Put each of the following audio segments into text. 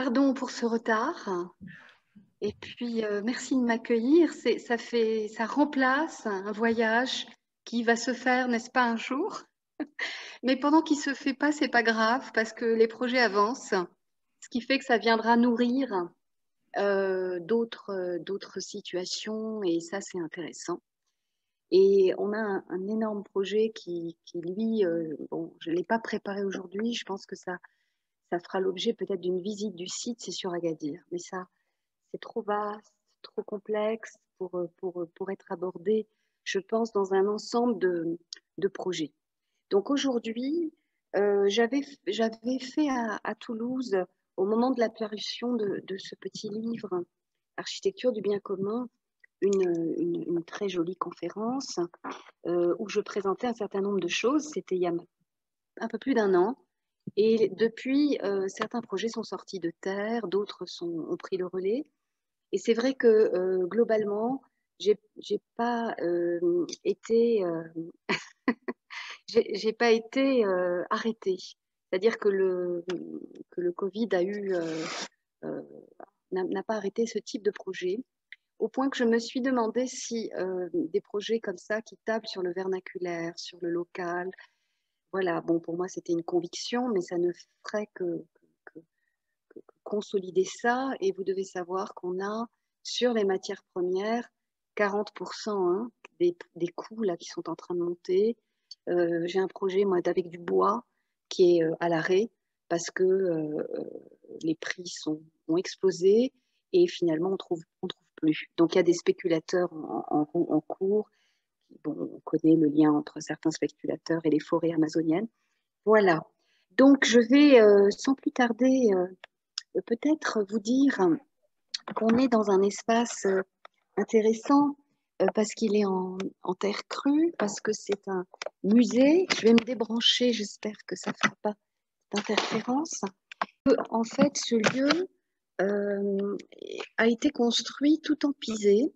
Pardon pour ce retard. Et puis, merci de m'accueillir. Ça remplace un voyage qui va se faire, n'est-ce pas, un jour. Mais pendant qu'il se fait pas, c'est pas grave parce que les projets avancent, ce qui fait que ça viendra nourrir d'autres situations et ça, c'est intéressant. Et on a un énorme projet qui lui, bon, je ne l'ai pas préparé aujourd'hui. Je pense que ça fera l'objet peut-être d'une visite du site, c'est sur Agadir. Mais ça, c'est trop vaste, trop complexe pour être abordé, je pense, dans un ensemble de projets. Donc aujourd'hui, j'avais fait à Toulouse, au moment de la parution de ce petit livre, Architecture du bien commun, une très jolie conférence où je présentais un certain nombre de choses. C'était il y a un peu plus d'un an. Et depuis, certains projets sont sortis de terre, d'autres ont pris le relais. Et c'est vrai que globalement, j'ai pas été, j'ai pas été arrêtée. C'est-à-dire que le Covid euh, n'a pas arrêté ce type de projet, au point que je me suis demandé si des projets comme ça qui tablent sur le vernaculaire, sur le local, voilà, bon, pour moi c'était une conviction, mais ça ne ferait que consolider ça. Et vous devez savoir qu'on a sur les matières premières 40% hein, des coûts là, qui sont en train de monter. J'ai un projet moi, avec du bois qui est à l'arrêt parce que les prix ont explosé et finalement on trouve plus. Donc il y a des spéculateurs en cours. Bon, on connaît le lien entre certains spéculateurs et les forêts amazoniennes. Voilà. Donc je vais sans plus tarder peut-être vous dire qu'on est dans un espace intéressant parce qu'il est en terre crue, parce que c'est un musée. Je vais me débrancher, j'espère que ça ne fera pas d'interférence. En fait, ce lieu a été construit tout en pisé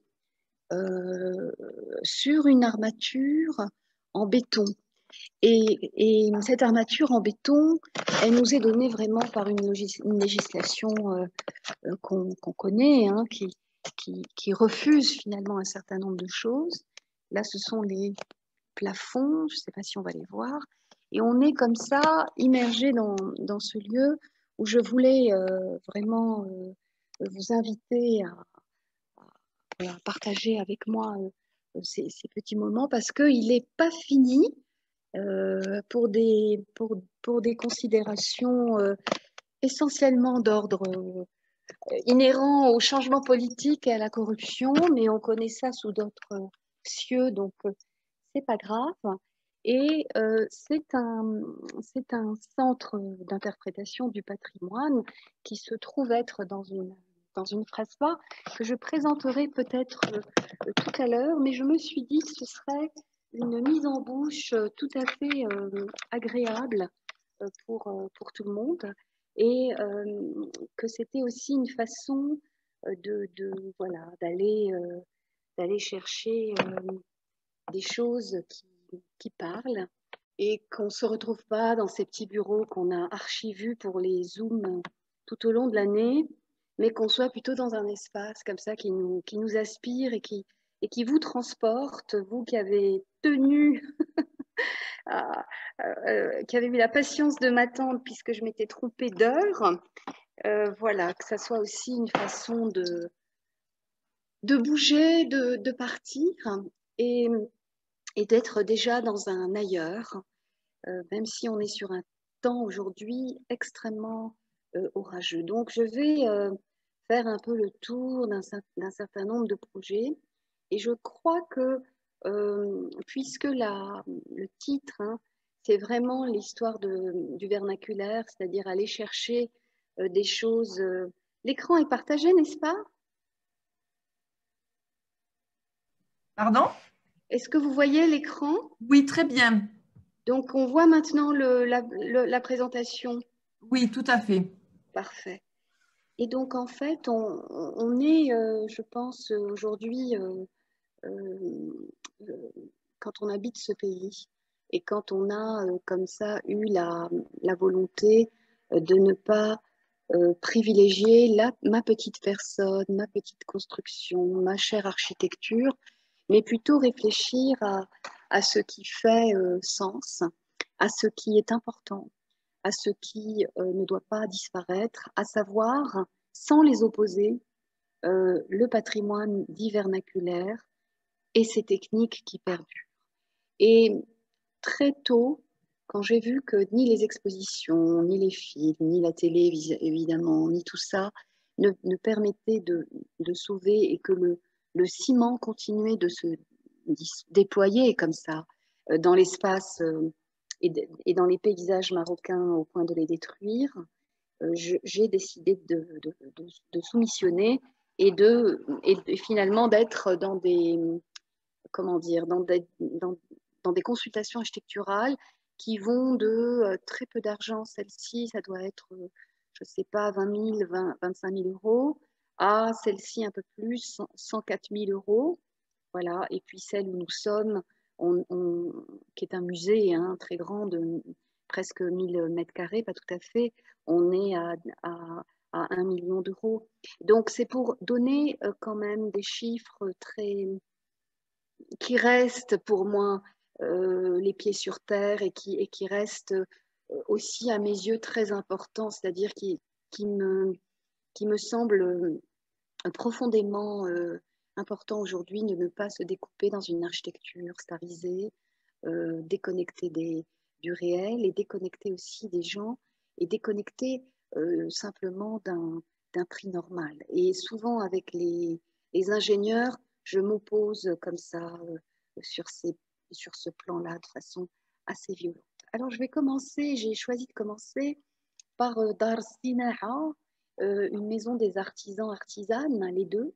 sur une armature en béton. Et cette armature en béton, elle nous est donnée vraiment par une législation qu'on connaît, hein, qui refuse finalement un certain nombre de choses. Là, ce sont les plafonds, je ne sais pas si on va les voir. Et on est comme ça, immergé dans ce lieu où je voulais vraiment vous inviter à partager avec moi ces petits moments parce qu'il n'est pas fini pour des considérations essentiellement d'ordre inhérent au changement politique et à la corruption, mais on connaît ça sous d'autres cieux, donc c'est pas grave. Et c'est un centre d'interprétation du patrimoine qui se trouve être dans une phrase-là que je présenterai peut-être tout à l'heure, mais je me suis dit que ce serait une mise en bouche tout à fait agréable pour tout le monde et que c'était aussi une façon voilà, d'aller chercher des choses qui parlent et qu'on ne se retrouve pas dans ces petits bureaux qu'on a archi-vus pour les Zooms tout au long de l'année, mais qu'on soit plutôt dans un espace comme ça qui nous aspire et qui vous transporte, vous qui avez tenu qui avait eu la patience de m'attendre puisque je m'étais trompée d'heure. Voilà, que ça soit aussi une façon de bouger, de partir et, et d'être déjà dans un ailleurs, même si on est sur un temps aujourd'hui extrêmement orageux. Donc, je vais faire un peu le tour d'un certain nombre de projets et je crois que puisque le titre, hein, c'est vraiment l'histoire du vernaculaire, c'est-à-dire aller chercher des choses. L'écran est partagé, n'est-ce pas? Pardon? Est-ce que vous voyez l'écran? Oui, très bien. Donc, on voit maintenant la présentation. Oui, tout à fait. Parfait. Et donc, en fait, on est, je pense, aujourd'hui, euh, quand on habite ce pays et quand on a comme ça eu la volonté de ne pas privilégier ma petite personne, ma petite construction, ma chère architecture, mais plutôt réfléchir à ce qui fait sens, à ce qui est important, à ce qui ne doit pas disparaître, à savoir, sans les opposer, le patrimoine dit vernaculaire et ses techniques qui perdurent. Et très tôt, quand j'ai vu que ni les expositions, ni les films, ni la télé, évidemment, ni tout ça ne permettaient de sauver et que le ciment continuait de se déployer comme ça dans l'espace et dans les paysages marocains au point de les détruire, j'ai décidé de soumissionner et finalement d'être dans des, comment dire, dans des consultations architecturales qui vont de très peu d'argent, celle-ci, ça doit être, je ne sais pas, 20 000, 25 000 euros, à celle-ci un peu plus, 104 000 euros. Voilà. Et puis celle où nous sommes, qui est un musée hein, très grand, de presque 1000 mètres carrés, pas tout à fait, on est à 1 million d'euros. Donc c'est pour donner quand même des chiffres qui restent pour moi les pieds sur terre et qui restent aussi à mes yeux très importants, c'est-à-dire qui me semble profondément important aujourd'hui de ne pas se découper dans une architecture starisée, déconnectée du réel et déconnectée aussi des gens et déconnectée simplement d'un prix normal. Et souvent avec les ingénieurs, je m'oppose comme ça sur ce plan-là de façon assez violente. Alors je vais commencer, j'ai choisi de commencer par Dar Sina'a, une maison des artisans artisanes, les deux,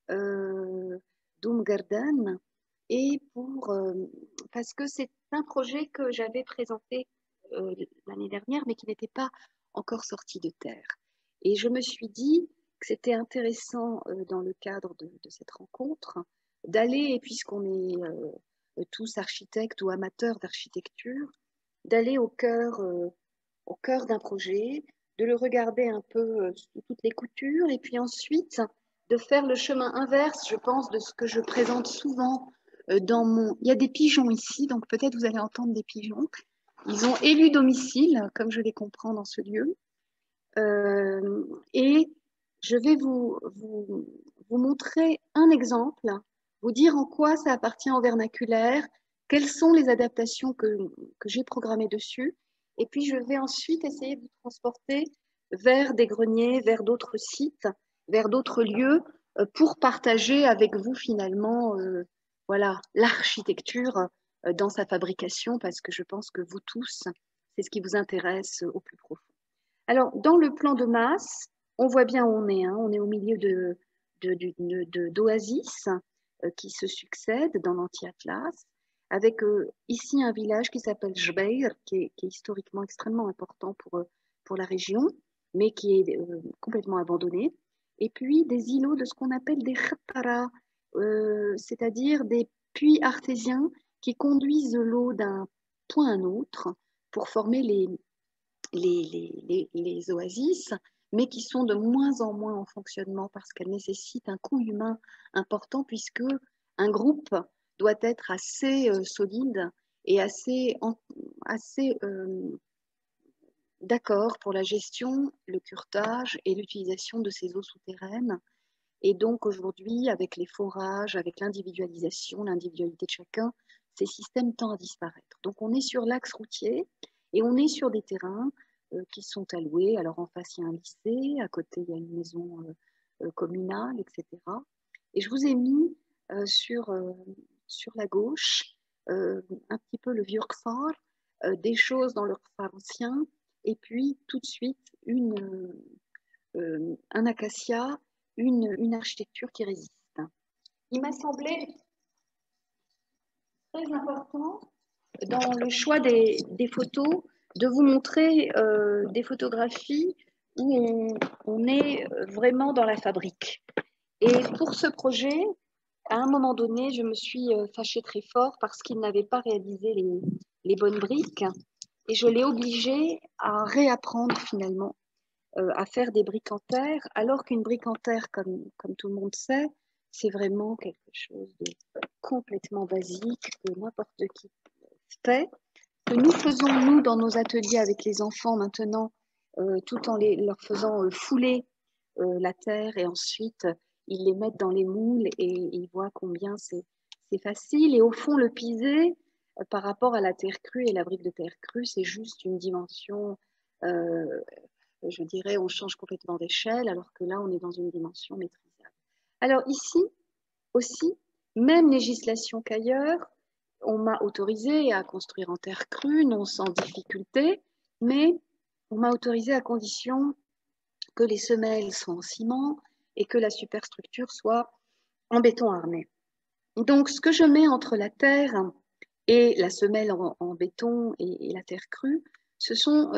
Doumgardan, et parce que c'est un projet que j'avais présenté l'année dernière, mais qui n'était pas encore sorti de terre. Et je me suis dit que c'était intéressant dans le cadre de cette rencontre d'aller, et puisqu'on est tous architectes ou amateurs d'architecture, d'aller au cœur d'un projet, de le regarder un peu sous toutes les coutures, et puis ensuite de faire le chemin inverse, je pense, de ce que je présente souvent dans mon... Il y a des pigeons ici, donc peut-être vous allez entendre des pigeons. Ils ont élu domicile, comme je les comprends dans ce lieu. Et je vais vous montrer un exemple, vous dire en quoi ça appartient au vernaculaire, quelles sont les adaptations que j'ai programmées dessus, et puis je vais ensuite essayer de vous transporter vers des greniers, vers d'autres sites, vers d'autres lieux, pour partager avec vous finalement voilà, l'architecture dans sa fabrication, parce que je pense que vous tous, c'est ce qui vous intéresse au plus profond. Alors, dans le plan de masse, on voit bien où on est. Hein. On est au milieu d'oasis qui se succèdent dans l'anti-Atlas, avec ici un village qui s'appelle Jbeir, qui est historiquement extrêmement important pour la région, mais qui est complètement abandonné. Et puis des îlots de ce qu'on appelle des khattara, c'est-à-dire des puits artésiens qui conduisent l'eau d'un point à un autre pour former les oasis, mais qui sont de moins en moins en fonctionnement parce qu'elles nécessitent un coût humain important puisque un groupe doit être assez solide et assez d'accord pour la gestion, le curetage et l'utilisation de ces eaux souterraines. Et donc aujourd'hui, avec les forages, avec l'individualisation, l'individualité de chacun, ces systèmes tendent à disparaître. Donc on est sur l'axe routier et on est sur des terrains qui sont alloués. Alors en face, il y a un lycée, à côté, il y a une maison communale, etc. Et je vous ai mis sur la gauche un petit peu le vieux Ksar, des choses dans le Ksar ancien, et puis tout de suite un acacia, une architecture qui résiste. Il m'a semblé très important dans le choix des photos de vous montrer des photographies où on est vraiment dans la fabrique. Et pour ce projet, à un moment donné, je me suis fâchée très fort parce qu'il n'avait pas réalisé les bonnes briques et je l'ai obligé à réapprendre finalement à faire des briques en terre, alors qu'une brique en terre, comme tout le monde sait, c'est vraiment quelque chose de complètement basique que n'importe qui fait, que nous faisons, nous, dans nos ateliers avec les enfants maintenant, tout en leur faisant fouler la terre et ensuite ils les mettent dans les moules et ils voient combien c'est facile. Et au fond, le piser par rapport à la terre crue et la brique de terre crue, c'est juste une dimension, je dirais, on change complètement d'échelle, alors que là, on est dans une dimension maîtrisable. Alors ici aussi, même législation qu'ailleurs, on m'a autorisé à construire en terre crue, non sans difficulté, mais on m'a autorisé à condition que les semelles soient en ciment et que la superstructure soit en béton armé. Donc, ce que je mets entre la terre et la semelle en béton et la terre crue, ce sont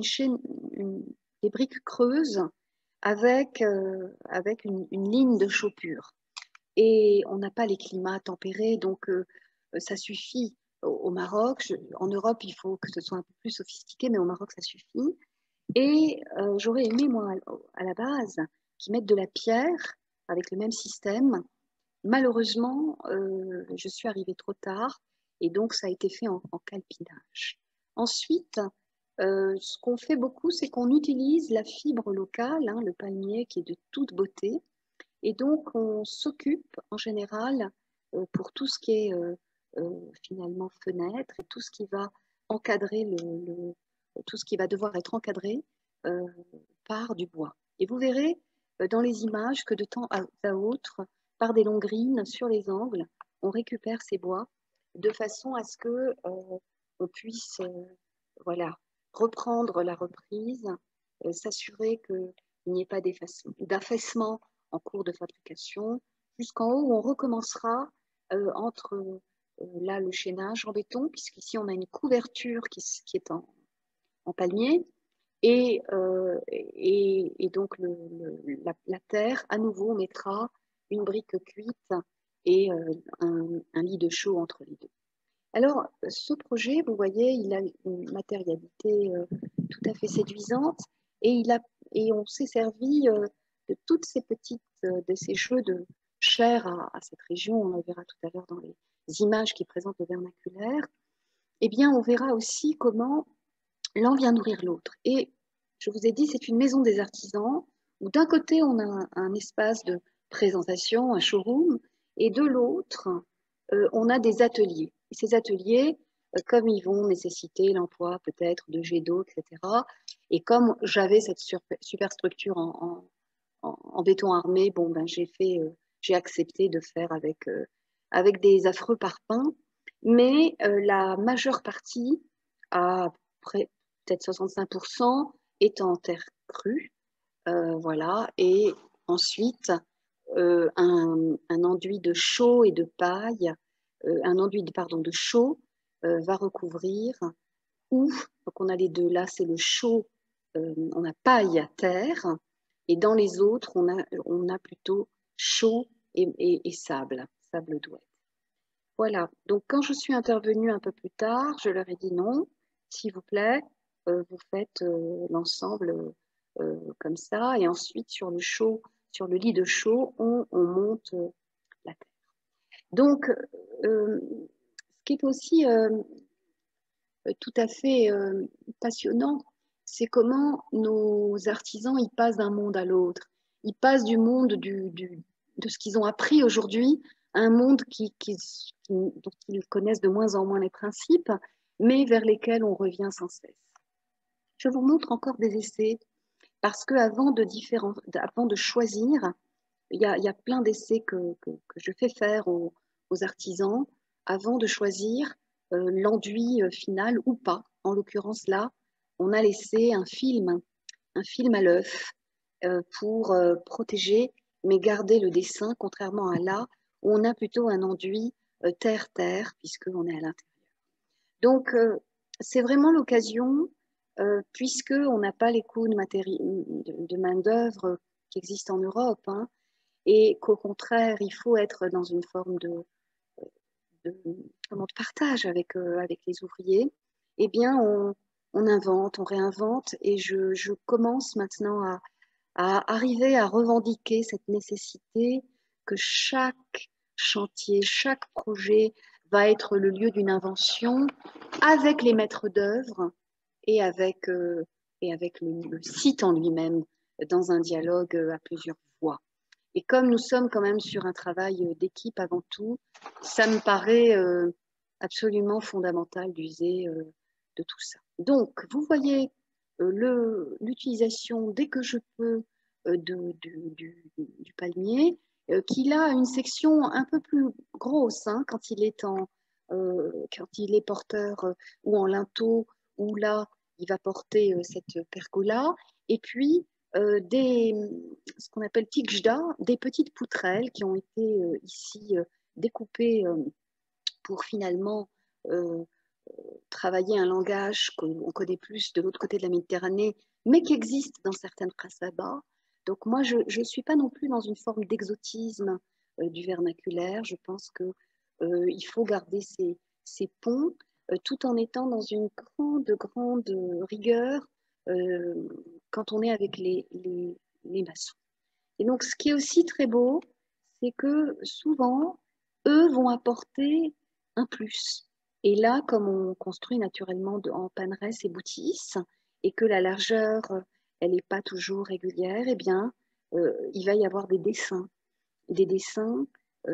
des briques creuses avec une ligne de chaux pur. Et on n'a pas les climats tempérés, donc ça suffit au Maroc. En Europe, il faut que ce soit un peu plus sophistiqué, mais au Maroc, ça suffit. Et j'aurais aimé, moi, à la base, qu'ils mettent de la pierre avec le même système. Malheureusement, je suis arrivée trop tard et donc ça a été fait en calpinage. Ensuite, ce qu'on fait beaucoup, c'est qu'on utilise la fibre locale, hein, le palmier qui est de toute beauté. Et donc, on s'occupe en général pour tout ce qui est finalement fenêtre et tout ce qui va encadrer tout ce qui va devoir être encadré euh, par du bois. Et vous verrez dans les images que de temps à autre, par des longues grines sur les angles, on récupère ces bois de façon à ce que on puisse voilà, reprendre la reprise, s'assurer qu'il n'y ait pas d'affaissement en cours de fabrication, jusqu'en haut où on recommencera entre là le chaînage en béton, puisqu'ici on a une couverture qui est en palmier, et donc la terre, à nouveau, on mettra une brique cuite et un lit de chaux entre les deux. Alors, ce projet, vous voyez, il a une matérialité tout à fait séduisante et on s'est servi de toutes ces de ces jeux de chair à cette région, on le verra tout à l'heure dans les images qui présentent le vernaculaire. Eh bien, on verra aussi comment l'un vient nourrir l'autre. Et je vous ai dit, c'est une maison des artisans où d'un côté, on a un espace de présentation, un showroom, et de l'autre, on a des ateliers. Et ces ateliers, comme ils vont nécessiter l'emploi peut-être de jets d'eau, etc., et comme j'avais cette superstructure en béton armé, bon, ben, j'ai accepté de faire avec des affreux parpaings, mais la majeure partie, à près peut-être 65%, est en terre crue, voilà, et ensuite un enduit de chaux et de paille, un enduit pardon, de chaux va recouvrir, ou, donc on a les deux, là c'est le chaux, on a paille à terre, et dans les autres on a plutôt chaux et sable d'ouette. Voilà, donc quand je suis intervenue un peu plus tard, je leur ai dit non, s'il vous plaît, vous faites l'ensemble comme ça, et ensuite sur sur le lit de chaux, on monte la terre. Donc, ce qui est aussi tout à fait passionnant, c'est comment nos artisans ils passent d'un monde à l'autre. Ils passent du monde de ce qu'ils ont appris aujourd'hui à un monde dont ils connaissent de moins en moins les principes, mais vers lesquels on revient sans cesse. Je vous montre encore des essais, parce qu'avant avant de choisir, il y a plein d'essais que je fais faire aux artisans avant de choisir l'enduit final ou pas. En l'occurrence là, on a laissé un film à l'œuf pour protéger, mais garder le dessin, contrairement à là, où on a plutôt un enduit terre-terre, puisqu'on est à l'intérieur. Donc, c'est vraiment l'occasion, puisqu'on n'a pas les coûts de main-d'œuvre qui existent en Europe, hein, et qu'au contraire, il faut être dans une forme de partage avec les ouvriers, eh bien, on invente, on réinvente, et je commence maintenant à arriver à revendiquer cette nécessité que chaque chantier, chaque projet va être le lieu d'une invention avec les maîtres d'œuvre et avec le site en lui-même, dans un dialogue à plusieurs voix. Et comme nous sommes quand même sur un travail d'équipe avant tout, ça me paraît absolument fondamental d'user de tout ça. Donc, vous voyez l'utilisation dès que je peux du palmier, qu'il a une section un peu plus grosse hein, quand il est quand il est porteur ou en linteau, ou là, il va porter cette pergola. Et puis, ce qu'on appelle tikjda, des petites poutrelles qui ont été ici découpées pour finalement travailler un langage qu'on connaît plus de l'autre côté de la Méditerranée, mais qui existe dans certaines prasabas. Donc moi, je ne suis pas non plus dans une forme d'exotisme du vernaculaire. Je pense qu'il faut garder ces ponts tout en étant dans une grande rigueur quand on est avec les maçons. Et donc, ce qui est aussi très beau, c'est que souvent, eux vont apporter un plus. Et là, comme on construit naturellement en paneresse et boutis, et que la largeur, elle n'est pas toujours régulière, eh bien, il va y avoir des dessins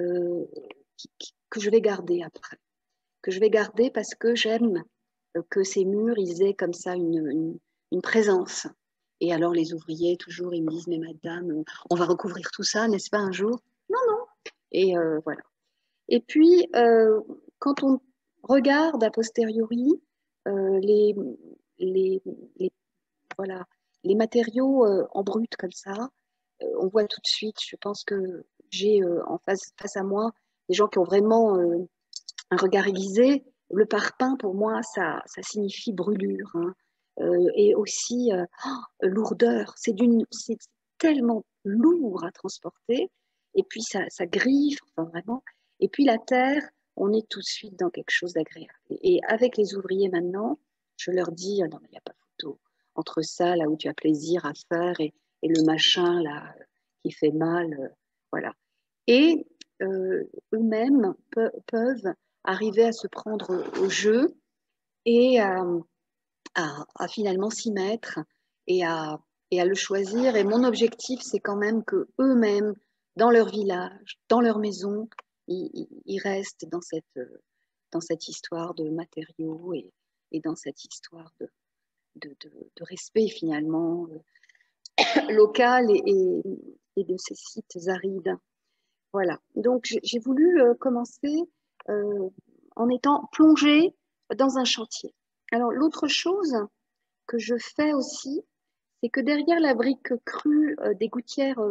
que je vais garder après, que je vais garder parce que j'aime que ces murs, ils aient comme ça une présence. Et alors les ouvriers, toujours, ils me disent, mais madame, on va recouvrir tout ça, n'est-ce pas, un jour? Non, non. Et voilà. Et puis, quand on regarde a posteriori les, les, les, voilà, les matériaux en brut comme ça, on voit tout de suite, je pense que j'ai en face à moi des gens qui ont vraiment un regard aiguisé. Le parpaing, pour moi, ça signifie brûlure hein. Et aussi lourdeur. C'est tellement lourd à transporter. Et puis, ça griffe, enfin, vraiment. Et puis, la terre, on est tout de suite dans quelque chose d'agréable. Et avec les ouvriers maintenant, je leur dis, non, mais il n'y a pas photo. Entre ça, là où tu as plaisir à faire, et le machin, là, qui fait mal, voilà. Et eux-mêmes peuvent arriver à se prendre au jeu et à finalement s'y mettre et et à le choisir. Et mon objectif, c'est quand même que eux-mêmes, dans leur village, dans leur maison, ils restent dans cette histoire de matériaux et dans cette histoire de respect finalement local et de ces sites arides. Voilà, donc j'ai voulu commencer en étant plongée dans un chantier. Alors l'autre chose que je fais aussi, c'est que derrière la brique crue des gouttières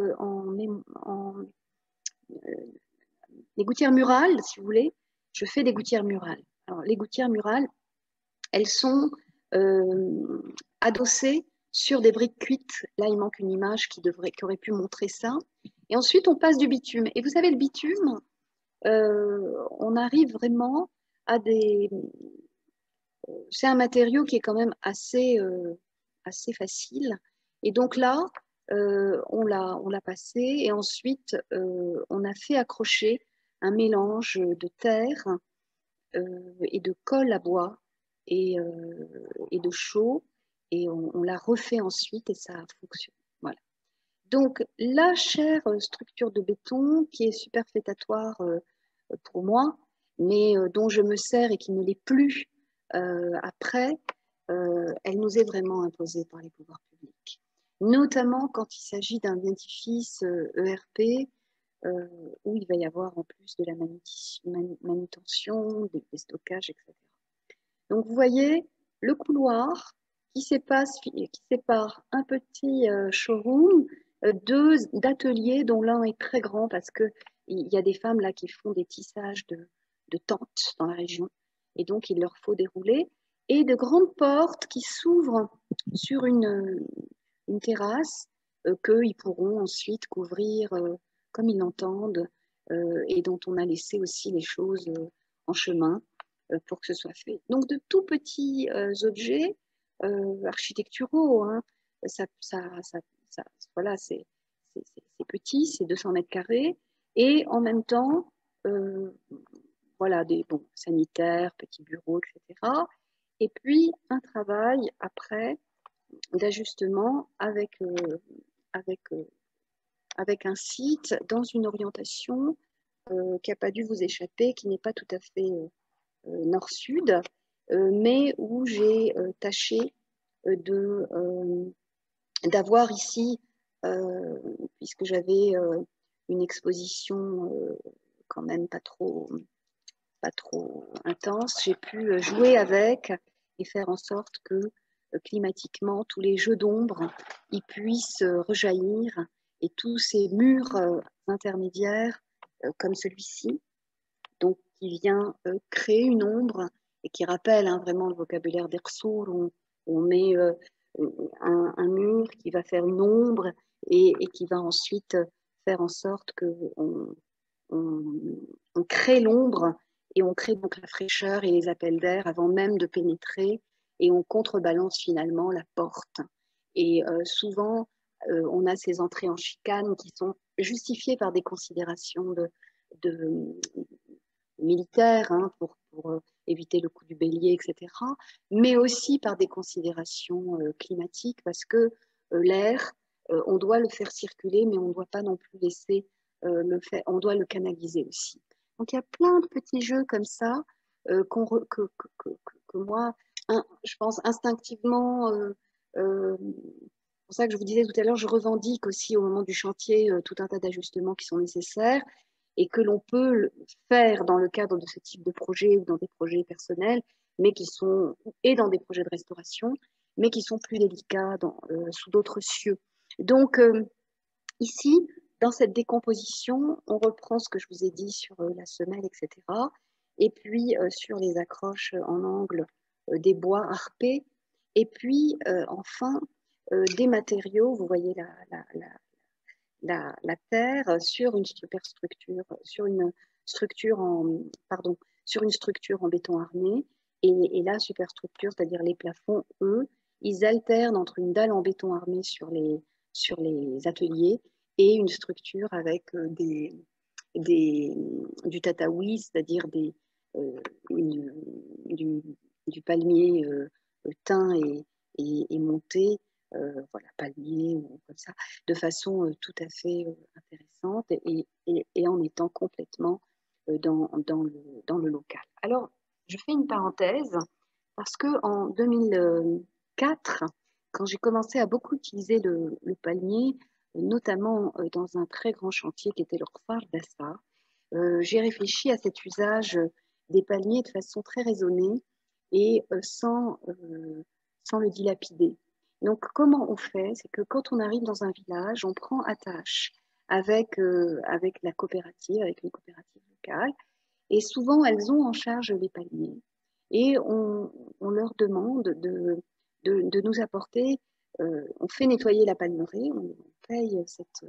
des gouttières murales, si vous voulez, je fais des gouttières murales. Alors les gouttières murales, elles sont adossées sur des briques cuites. Là, il manque une image qui aurait pu montrer ça. Et ensuite, on passe du bitume. Et vous savez, le bitume, on arrive vraiment à des... C'est un matériau qui est quand même assez facile. Et donc là, on l'a passé et ensuite, on a fait accrocher un mélange de terre et de colle à bois et de chaux. Et on l'a refait ensuite et ça a fonctionné. Voilà. Donc, la chère structure de béton qui est superfétatoire pour moi, mais dont je me sers et qui ne l'est plus après, elle nous est vraiment imposée par les pouvoirs publics. Notamment quand il s'agit d'un édifice ERP où il va y avoir en plus de la manutention, des stockages, etc. Donc vous voyez le couloir qui sépare un petit showroom d'ateliers dont l'un est très grand parce qu'il y a des femmes là qui font des tissages de tentes dans la région et donc il leur faut dérouler et de grandes portes qui s'ouvrent sur une terrasse qu'ils pourront ensuite couvrir comme ils l'entendent et dont on a laissé aussi les choses en chemin pour que ce soit fait. Donc de tout petits objets architecturaux, hein. Ça, ça, ça, voilà, c'est petit, c'est 200 mètres carrés. Et en même temps, voilà, des bons sanitaires, petits bureaux, etc. Et puis, un travail après d'ajustement avec, avec un site dans une orientation qui n'a pas dû vous échapper, qui n'est pas tout à fait nord-sud, mais où j'ai tâché d'avoir ici, puisque j'avais une exposition quand même pas trop intense, j'ai pu jouer avec et faire en sorte que climatiquement, tous les jeux d'ombre ils puissent rejaillir et tous ces murs intermédiaires comme celui-ci, donc qui vient créer une ombre et qui rappelle hein, vraiment le vocabulaire d'Ersour, où on met un mur qui va faire une ombre et qui va ensuite faire en sorte qu'on on crée l'ombre et on crée donc la fraîcheur et les appels d'air avant même de pénétrer et on contrebalance finalement la porte. Et souvent, on a ces entrées en chicane qui sont justifiées par des considérations de militaires hein, pour éviter le coup du bélier, etc., mais aussi par des considérations climatiques parce que l'air, on doit le faire circuler, mais on ne doit pas non plus laisser le faire, on doit le canaliser aussi. Donc il y a plein de petits jeux comme ça que moi, je pense instinctivement, c'est pour ça que je vous disais tout à l'heure, je revendique aussi au moment du chantier tout un tas d'ajustements qui sont nécessaires et que l'on peut faire dans le cadre de ce type de projet ou dans des projets personnels, mais qui sont, et dans des projets de restauration, mais qui sont plus délicats sous d'autres cieux. Donc, ici, dans cette décomposition, on reprend ce que je vous ai dit sur la semelle, etc. Et puis, sur les accroches en angle des bois harpés. Et puis, enfin, des matériaux, vous voyez la terre sur une superstructure, sur une structure en béton armé. Et la superstructure, c'est-à-dire les plafonds, eux, ils alternent entre une dalle en béton armé sur les ateliers et une structure avec du tataouis, c'est-à-dire une, du, du palmier teint et monté, voilà, palmier ou comme ça, de façon tout à fait intéressante et en étant complètement dans le local. Alors, je fais une parenthèse parce qu'en 2004, quand j'ai commencé à beaucoup utiliser le palmier, notamment dans un très grand chantier qui était le phare d'Assa, j'ai réfléchi à cet usage des palmiers de façon très raisonnée et sans le dilapider. Donc, comment on fait? C'est que quand on arrive dans un village, on prend attache avec la coopérative, avec une coopérative locale, et souvent, elles ont en charge les palmiers. Et on leur demande de nous apporter, on fait nettoyer la palmeraie, on paye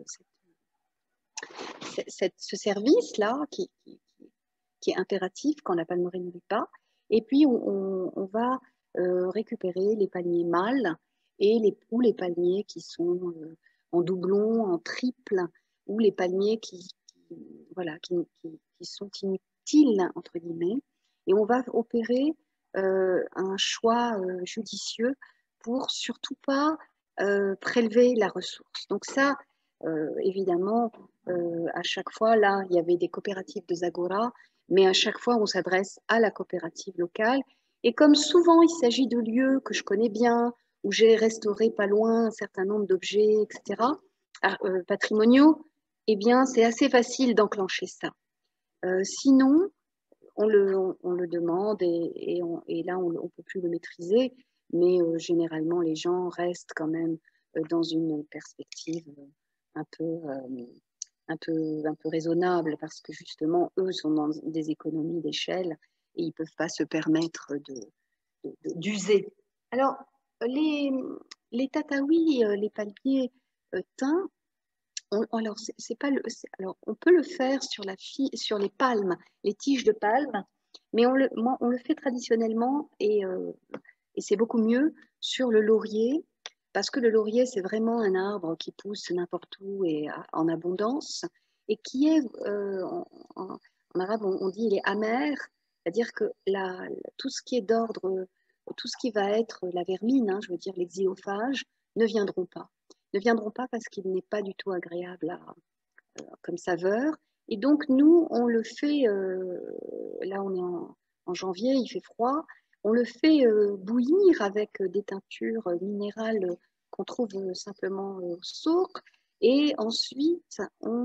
ce service-là qui est impératif quand la palmeraie ne l'est pas. Et puis, on va récupérer les palmiers mâles ou les palmiers qui sont en doublon, en triple, ou les palmiers voilà, qui sont inutiles, entre guillemets. Et on va opérer un choix judicieux pour surtout pas prélever la ressource. Donc ça, évidemment, à chaque fois, là, il y avait des coopératives de Zagora, mais à chaque fois, on s'adresse à la coopérative locale. Et comme souvent, il s'agit de lieux que je connais bien, où j'ai restauré pas loin un certain nombre d'objets, etc., patrimoniaux, eh bien, c'est assez facile d'enclencher ça. Sinon, on le demande et là, on ne peut plus le maîtriser, mais généralement, les gens restent quand même dans une perspective un peu, un peu raisonnable parce que justement, eux sont dans des économies d'échelle et ils ne peuvent pas se permettre d'user. Alors, les tataouis, les palmiers teints, alors, alors, on peut le faire sur les palmes, les tiges de palme, mais on le fait traditionnellement et Et c'est beaucoup mieux sur le laurier, parce que le laurier, c'est vraiment un arbre qui pousse n'importe où et en abondance, et qui est, en arabe, on dit il est amer, c'est-à-dire que tout ce qui est d'ordre, tout ce qui va être la vermine, je veux dire les xylophages, ne viendront pas. Ne viendront pas parce qu'il n'est pas du tout agréable comme saveur. Et donc, nous, on le fait, là on est en janvier, il fait froid, on le fait bouillir avec des teintures minérales qu'on trouve simplement au souk. Et ensuite,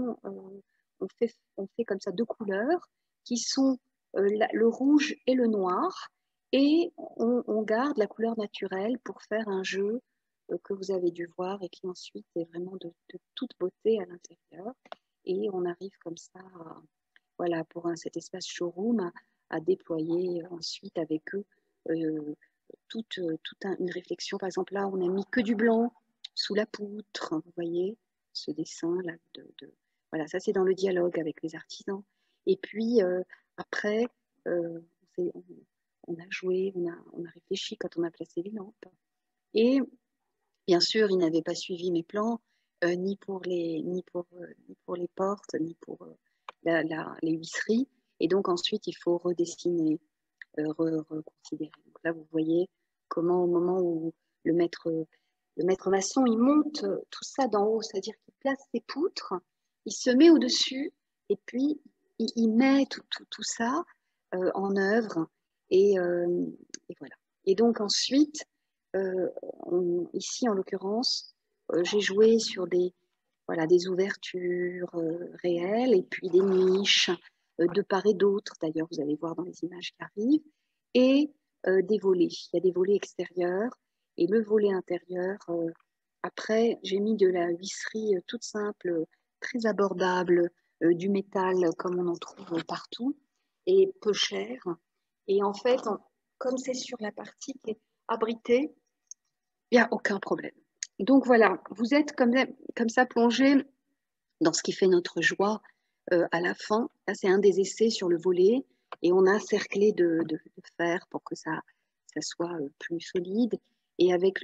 on fait comme ça deux couleurs qui sont le rouge et le noir. Et on garde la couleur naturelle pour faire un jeu que vous avez dû voir et qui ensuite est vraiment de toute beauté à l'intérieur. Et on arrive comme ça, voilà, pour cet espace showroom, à déployer ensuite avec eux toute une réflexion. Par exemple, là, on n'a mis que du blanc sous la poutre, vous voyez, ce dessin là. Voilà, ça c'est dans le dialogue avec les artisans. Et puis après, on, on a joué, on a réfléchi quand on a placé les lampes. Et bien sûr, ils n'avaient pas suivi mes plans, ni pour les portes, ni pour les huisseries. Et donc ensuite, il faut redessiner, reconsidérer. Donc là, vous voyez comment au moment où le maître maçon, il monte tout ça d'en haut, c'est-à-dire qu'il place ses poutres, il se met au-dessus et puis il met tout ça en œuvre. Et, et voilà. Et donc ensuite, ici en l'occurrence, j'ai joué sur voilà, des ouvertures réelles et puis des niches de part et d'autre. D'ailleurs, vous allez voir dans les images qui arrivent. Et des volets. Il y a des volets extérieurs et le volet intérieur. Après, j'ai mis de la huisserie toute simple, très abordable, du métal comme on en trouve partout et peu cher. Et en fait, comme c'est sur la partie qui est abritée, il n'y a aucun problème. Donc voilà, vous êtes comme ça plongé dans ce qui fait notre joie à la fin. Là, c'est un des essais sur le volet et on a cerclé de fer pour que ça soit plus solide. Et avec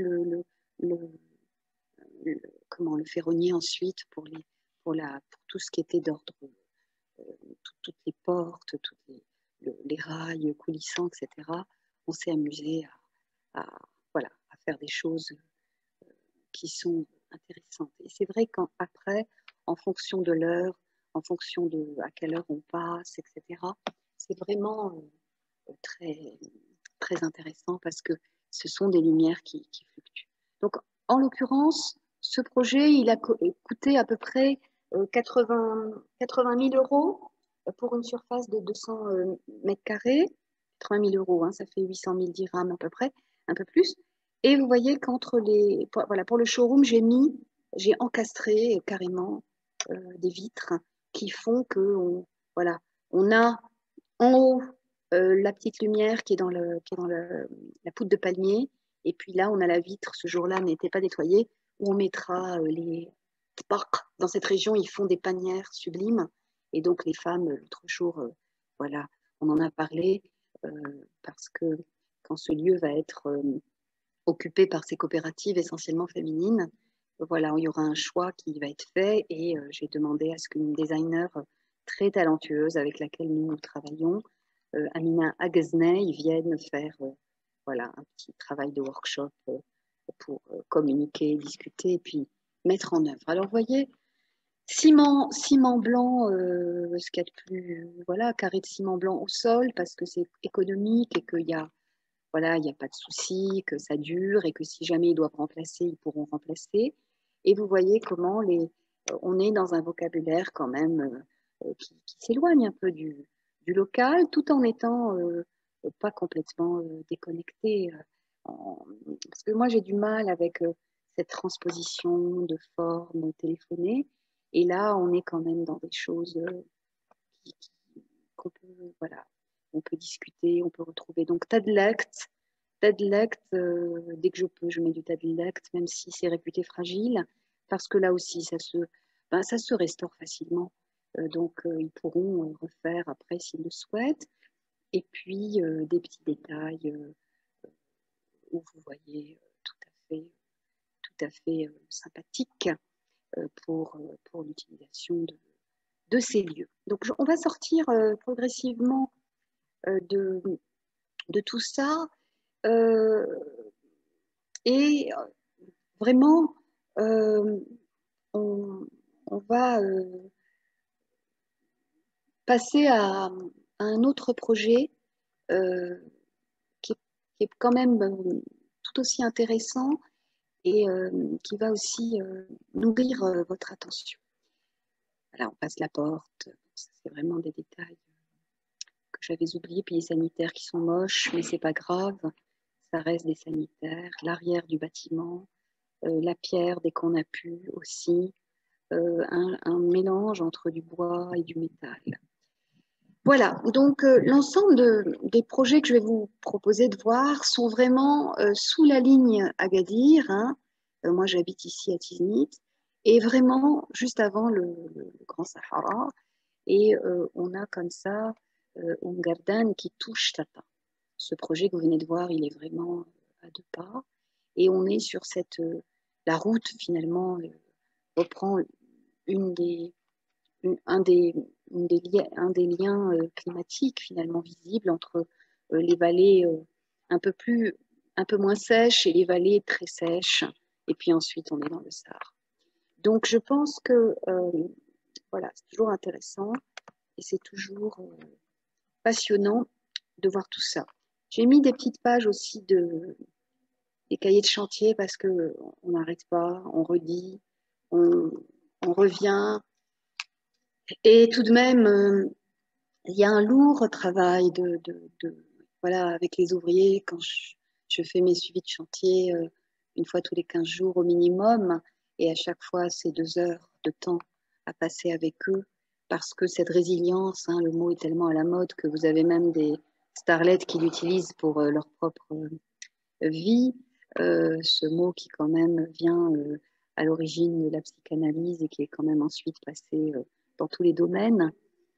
le ferronnier ensuite pour tout ce qui était d'ordre, toutes les portes, les rails coulissants, etc. On s'est amusé voilà, à faire des choses qui sont intéressantes. Et c'est vrai qu'après, en fonction de l'heure, en fonction de à quelle heure on passe, etc., c'est vraiment très, très intéressant parce que ce sont des lumières qui fluctuent. Donc, en l'occurrence, ce projet, il a coûté à peu près 80 000 euros pour une surface de 200 mètres carrés. 80 000 euros, ça fait 800 000 dirhams à peu près, un peu plus. Et vous voyez voilà, pour le showroom, j'ai encastré carrément des vitres qui font que voilà, on a en haut la petite lumière qui est la poutre de palmier. Et puis là, on a la vitre, ce jour-là n'était pas nettoyée, où on mettra les sparks. Dans cette région, ils font des panières sublimes. Et donc, les femmes, l'autre jour, voilà, on en a parlé parce que quand ce lieu va être occupé par ces coopératives essentiellement féminines, voilà, il y aura un choix qui va être fait et j'ai demandé à ce qu'une designer très talentueuse avec laquelle nous travaillons, Amina Agazneh, vienne faire voilà, un petit travail de workshop pour communiquer, discuter et puis mettre en œuvre. Alors, vous voyez, ciment blanc, ce qu'il y a de plus, voilà, carré de ciment blanc au sol parce que c'est économique et qu'il y a voilà, il n'y a pas de souci, que ça dure et que si jamais ils doivent remplacer, ils pourront remplacer. Et vous voyez comment on est dans un vocabulaire quand même qui s'éloigne un peu du local, tout en étant pas complètement déconnecté. Parce que moi, j'ai du mal avec cette transposition de forme téléphonée. Et là, on est quand même dans des choses qui, qu'on peut, voilà, on peut discuter, on peut retrouver. Donc, Tadlect, dès que je peux, je mets du Tadlect, même si c'est réputé fragile, parce que là aussi, ça se restaure facilement. Donc, ils pourront refaire après s'ils le souhaitent. Et puis, des petits détails où vous voyez tout à fait sympathique pour l'utilisation de ces lieux. Donc, on va sortir progressivement de tout ça et vraiment, on va passer à un autre projet qui est quand même tout aussi intéressant et qui va aussi nourrir votre attention. Voilà, on passe la porte. C'est vraiment des détails que j'avais oubliés. Puis les sanitaires qui sont moches, mais c'est pas grave. Ça reste des sanitaires. L'arrière du bâtiment, la pierre dès qu'on a pu aussi. Un mélange entre du bois et du métal. Voilà, donc l'ensemble des projets que je vais vous proposer de voir sont vraiment sous la ligne Agadir. Hein. Moi, j'habite ici à Tiznit, et vraiment juste avant le Grand Sahara. Et on a comme ça Gardan qui touche Tata. Ce projet que vous venez de voir, il est vraiment à 2 pas. Et on est sur la route finalement reprend un des liens climatiques finalement visibles entre les vallées un peu moins sèches et les vallées très sèches. Et puis ensuite, on est dans le Sahara. Donc, je pense que voilà, c'est toujours intéressant et c'est toujours passionnant de voir tout ça. J'ai mis des petites pages aussi des cahiers de chantier parce qu'on n'arrête pas, on redit, on revient. Et tout de même, il y a un lourd travail voilà, avec les ouvriers quand je fais mes suivis de chantier une fois tous les 15 jours au minimum. Et à chaque fois, c'est 2 heures de temps à passer avec eux parce que cette résilience, hein, le mot est tellement à la mode que vous avez même des starlets qui l'utilisent pour leur propre vie. Ce mot qui quand même vient à l'origine de la psychanalyse et qui est quand même ensuite passé dans tous les domaines.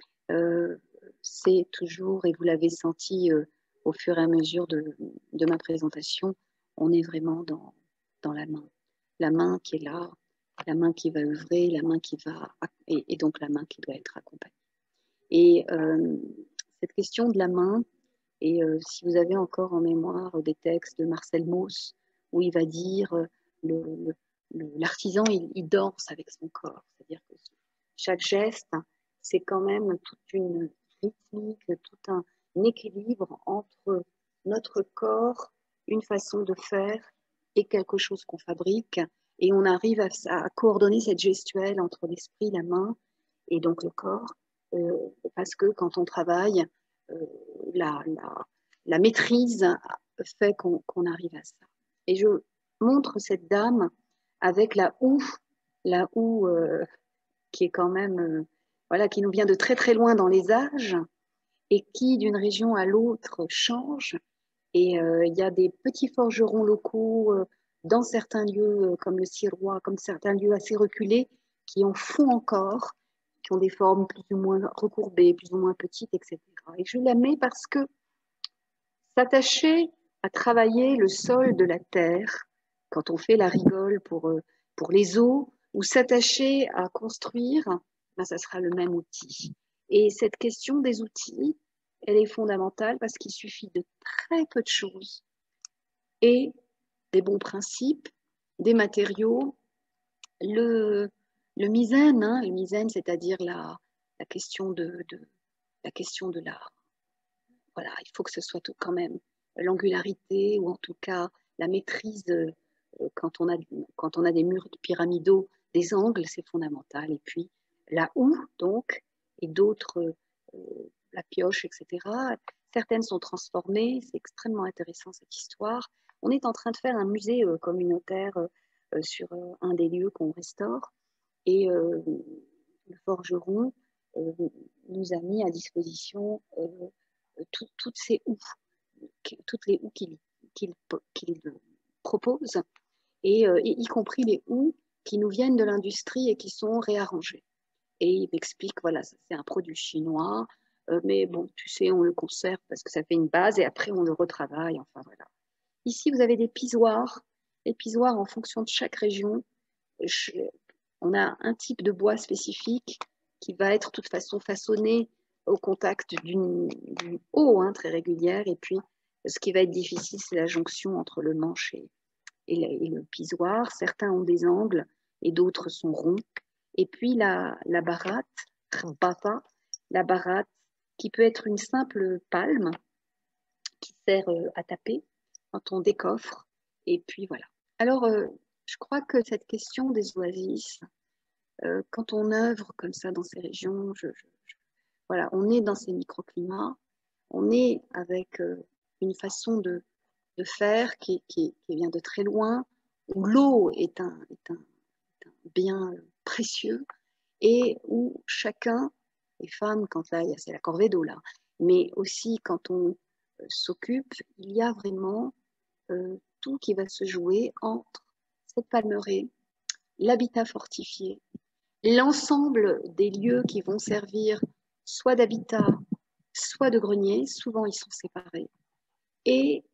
C'est toujours, et vous l'avez senti au fur et à mesure de ma présentation, on est vraiment dans la main qui est là, la main qui va œuvrer, la main qui va, et donc la main qui doit être accompagnée. Et cette question de la main, et si vous avez encore en mémoire des textes de Marcel Mauss, où il va dire l'artisan, il danse avec son corps, c'est-à-dire que chaque geste, c'est quand même toute une rythmique, tout un équilibre entre notre corps, une façon de faire et quelque chose qu'on fabrique. Et on arrive à coordonner cette gestuelle entre l'esprit, la main et donc le corps, parce que quand on travaille, la, la maîtrise fait qu'on arrive à ça. Et je montre cette dame avec la houe qui est quand même, voilà, qui nous vient de très très loin dans les âges et qui d'une région à l'autre change. Et il y a des petits forgerons locaux dans certains lieux comme le Sirois, comme certains lieux assez reculés, qui en font encore, qui ont des formes plus ou moins recourbées, plus ou moins petites, etc. Et je la mets parce que s'attacher à travailler le sol de la terre, quand on fait la rigole pour les eaux, ou s'attacher à construire, ben, ça sera le même outil. Et cette question des outils, elle est fondamentale parce qu'il suffit de très peu de choses et des bons principes, des matériaux, le misaine, hein, le misaine, c'est-à-dire la question la question de l'art. Voilà, il faut que ce soit tout quand même l'angularité ou en tout cas la maîtrise quand on a des murs pyramidaux, des angles, c'est fondamental. Et puis la houe, donc, et d'autres, la pioche, etc. Certaines sont transformées, c'est extrêmement intéressant cette histoire. On est en train de faire un musée communautaire sur un des lieux qu'on restaure et le forgeron nous a mis à disposition toutes ces houes, toutes les houes qu'il propose, et y compris les houes qui nous viennent de l'industrie et qui sont réarrangées. Et il m'explique, voilà, c'est un produit chinois, mais bon, tu sais, on le conserve parce que ça fait une base et après on le retravaille, enfin voilà. Ici, vous avez des pisoirs. Les pisoirs, en fonction de chaque région, on a un type de bois spécifique qui va être de toute façon façonné au contact d'une eau très régulière. Et puis, ce qui va être difficile, c'est la jonction entre le manche et le pisoir. Certains ont des angles et d'autres sont ronds. Et puis, la barate, la barate, qui peut être une simple palme qui sert à taper quand on décoffre. Et puis, voilà. Alors, je crois que cette question des oasis, quand on œuvre comme ça dans ces régions, voilà, on est dans ces microclimats, on est avec une façon de faire qui vient de très loin, où l'eau est un bien précieux et où chacun, les femmes, quand là, c'est la corvée d'eau là, mais aussi quand on s'occupe, il y a vraiment tout qui va se jouer entre cette palmeraie, l'habitat fortifié, l'ensemble des lieux qui vont servir soit d'habitat, soit de grenier, souvent ils sont séparés, et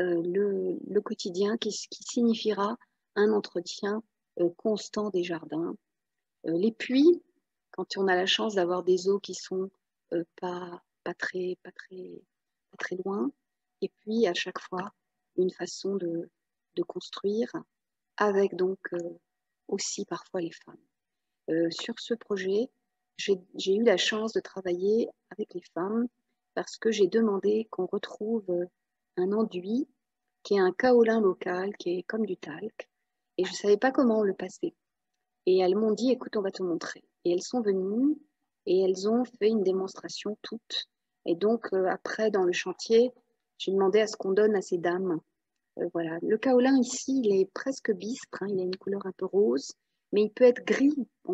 le quotidien qui signifiera un entretien constant des jardins. Les puits, quand on a la chance d'avoir des eaux qui sont pas très loin, et puis à chaque fois une façon de construire avec donc aussi parfois les femmes. Sur ce projet, j'ai eu la chance de travailler avec les femmes parce que j'ai demandé qu'on retrouve un enduit qui est un kaolin local, qui est comme du talc, et je ne savais pas comment le passer. Et elles m'ont dit, écoute, on va te montrer. Et elles sont venues et elles ont fait une démonstration toutes. Et donc, après, dans le chantier, j'ai demandé à ce qu'on donne à ces dames. Voilà. Le kaolin ici, il est presque bistre, il a une couleur un peu rose, mais il peut être gris,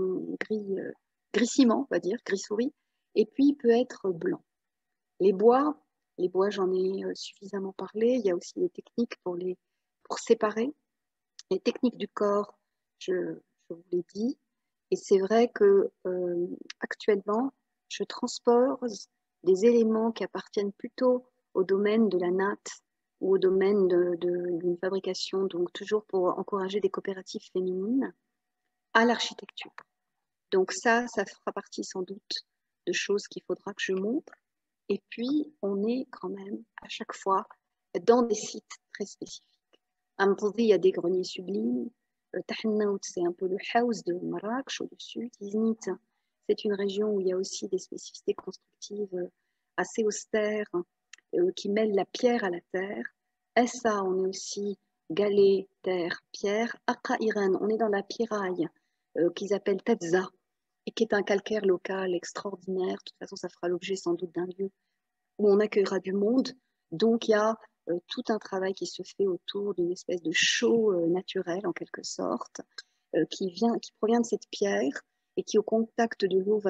gris ciment, on va dire, gris souris, et puis il peut être blanc. Les bois, j'en ai suffisamment parlé. Il y a aussi des techniques pour séparer. Les techniques du corps, je vous l'ai dit. Et c'est vrai que actuellement, je transpose des éléments qui appartiennent plutôt au domaine de la natte ou au domaine d'une fabrication, donc toujours pour encourager des coopératives féminines, à l'architecture. Donc ça fera partie sans doute de choses qu'il faudra que je montre. Et puis, on est quand même à chaque fois dans des sites très spécifiques. À Mpoudi, il y a des greniers sublimes. Tahannaout, c'est un peu le house de Marrakech au-dessus. Tiznit, c'est une région où il y a aussi des spécificités constructives assez austères qui mêlent la pierre à la terre. Essa, on est aussi galets, terre, pierre. Aqqa Iran, on est dans la pierraille qu'ils appellent Tadza et qui est un calcaire local extraordinaire. De toute façon, ça fera l'objet sans doute d'un lieu où on accueillera du monde. Donc, il y a tout un travail qui se fait autour d'une espèce de show naturel, en quelque sorte, qui provient de cette pierre et qui, au contact de l'eau,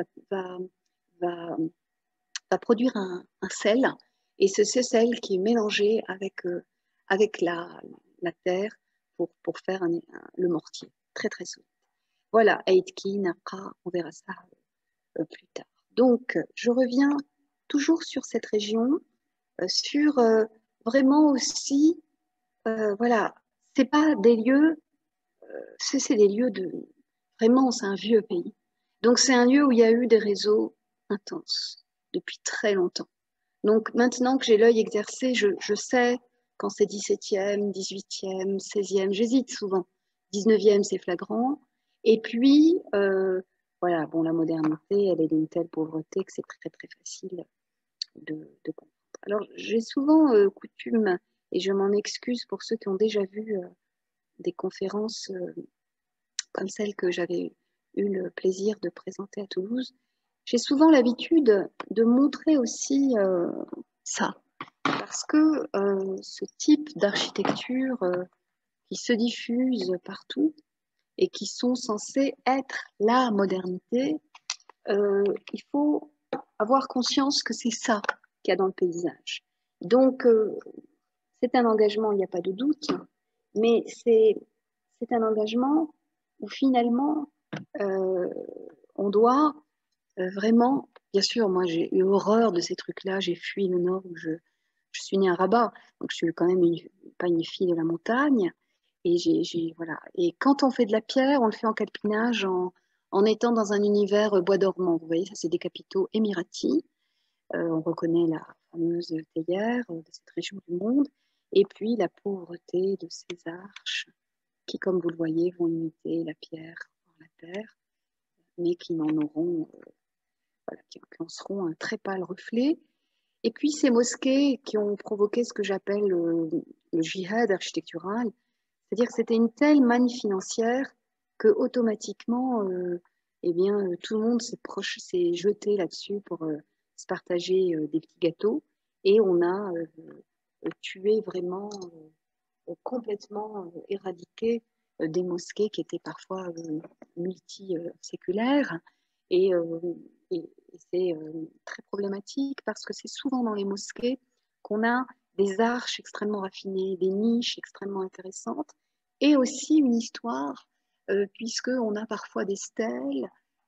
va produire un sel. Et c'est ce sel qui est mélangé avec la terre pour faire le mortier. Très, très solide. Voilà, Aitki, Naqa, on verra ça plus tard. Donc, je reviens toujours sur cette région, sur vraiment aussi, voilà, c'est pas des lieux, c'est des lieux vraiment, c'est un vieux pays. Donc, c'est un lieu où il y a eu des réseaux intenses depuis très longtemps. Donc, maintenant que j'ai l'œil exercé, je sais quand c'est 17e, 18e, 16e, j'hésite souvent. 19e, c'est flagrant. Et puis, voilà, bon, la modernité, elle est d'une telle pauvreté que c'est très, très facile de comprendre. Alors, j'ai souvent coutume, et je m'en excuse pour ceux qui ont déjà vu des conférences comme celle que j'avais eu le plaisir de présenter à Toulouse, j'ai souvent l'habitude de montrer aussi ça, parce que ce type d'architecture qui se diffuse partout et qui sont censés être la modernité, il faut avoir conscience que c'est ça qu'il y a dans le paysage. Donc, c'est un engagement, il n'y a pas de doute, mais c'est un engagement où finalement, on doit vraiment, bien sûr, moi j'ai eu horreur de ces trucs-là, j'ai fui le Nord où je suis née à Rabat, donc je suis quand même pas une fille de la montagne. Et voilà. Et quand on fait de la pierre, on le fait en calpinage, en étant dans un univers bois dormant. Vous voyez, ça, c'est des capitaux émiratis. On reconnaît la fameuse théière de cette région du monde. Et puis la pauvreté de ces arches qui, comme vous le voyez, vont imiter la pierre dans la terre, mais qui n'en auront, voilà, qui en seront un très pâle reflet. Et puis ces mosquées qui ont provoqué ce que j'appelle le djihad architectural, c'est-à-dire que c'était une telle manne financière que automatiquement, eh bien, tout le monde s'est jeté là-dessus pour se partager des petits gâteaux, et on a tué vraiment complètement éradiqué des mosquées qui étaient parfois multiséculaires. Et, et c'est très problématique parce que c'est souvent dans les mosquées qu'on a des arches extrêmement raffinées, des niches extrêmement intéressantes, et aussi une histoire, puisqu'on a parfois des stèles,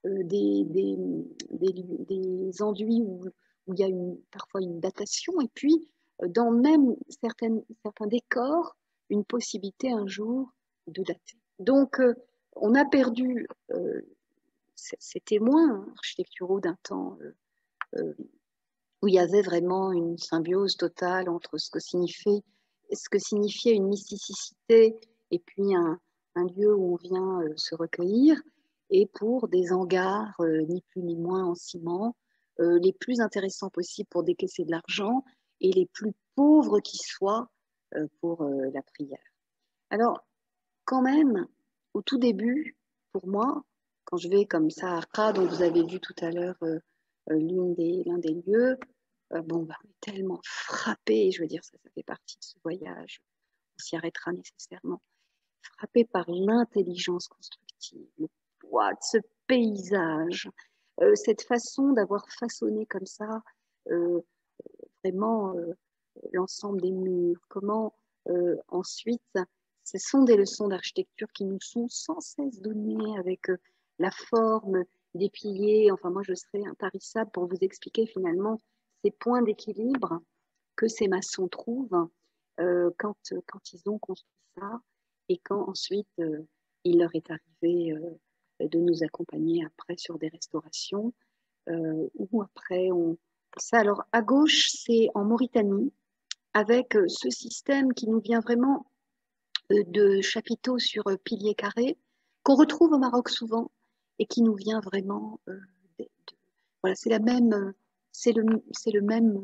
des enduits où il y a parfois une datation, et puis dans même certains décors, une possibilité un jour de dater. Donc, on a perdu ces témoins architecturaux d'un temps où il y avait vraiment une symbiose totale entre ce que signifiait une mysticité et puis un lieu où on vient se recueillir, et pour des hangars, ni plus ni moins en ciment, les plus intéressants possibles pour décaisser de l'argent et les plus pauvres qui soient pour la prière. Alors, quand même, au tout début, pour moi, quand je vais comme ça à Accra, dont vous avez vu tout à l'heure l'un des lieux, bon, bah, on est tellement frappé, je veux dire, ça fait partie de ce voyage, on s'y arrêtera nécessairement, frappé par l'intelligence constructive, le poids de ce paysage, cette façon d'avoir façonné comme ça vraiment l'ensemble des murs, comment ensuite, ce sont des leçons d'architecture qui nous sont sans cesse données avec la forme des piliers. Enfin, moi, je serais intarissable pour vous expliquer finalement ces points d'équilibre que ces maçons trouvent quand ils ont construit ça, et quand ensuite il leur est arrivé de nous accompagner après sur des restaurations, ou après ça. Alors, à gauche, c'est en Mauritanie, avec ce système qui nous vient vraiment de chapiteaux sur piliers carrés, qu'on retrouve au Maroc souvent, et qui nous vient vraiment voilà, c'est la même, c'est le même,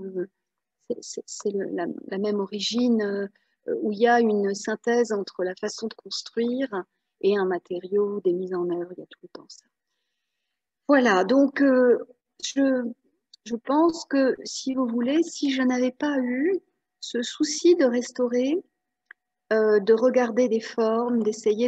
la même origine, où il y a une synthèse entre la façon de construire et un matériau, des mises en œuvre, il y a tout le temps ça. Voilà, donc je pense que, si vous voulez, si je n'avais pas eu ce souci de restaurer, de regarder des formes, d'essayer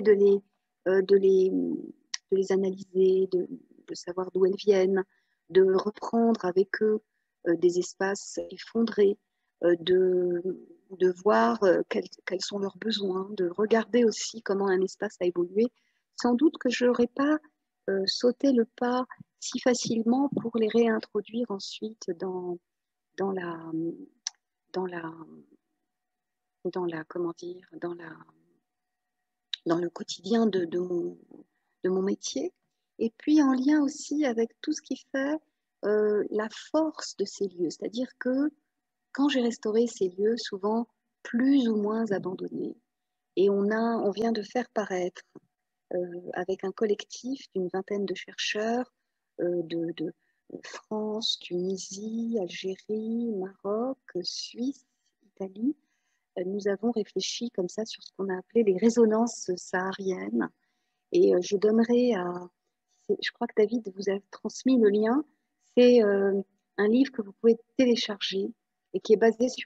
de les analyser, de savoir d'où elles viennent, de reprendre avec eux des espaces effondrés, de voir quels sont leurs besoins, de regarder aussi comment un espace a évolué. Sans doute que je n'aurais pas sauté le pas si facilement pour les réintroduire ensuite dans la, dans la, comment dire, dans le quotidien de mon métier. Et puis en lien aussi avec tout ce qui fait la force de ces lieux. C'est-à-dire que quand j'ai restauré ces lieux, souvent plus ou moins abandonnés, et on vient de faire paraître avec un collectif d'une vingtaine de chercheurs de France, Tunisie, Algérie, Maroc, Suisse, Italie. Nous avons réfléchi comme ça sur ce qu'on a appelé les résonances sahariennes. Et je donnerai je crois que David vous a transmis le lien, c'est un livre que vous pouvez télécharger et qui est basé sur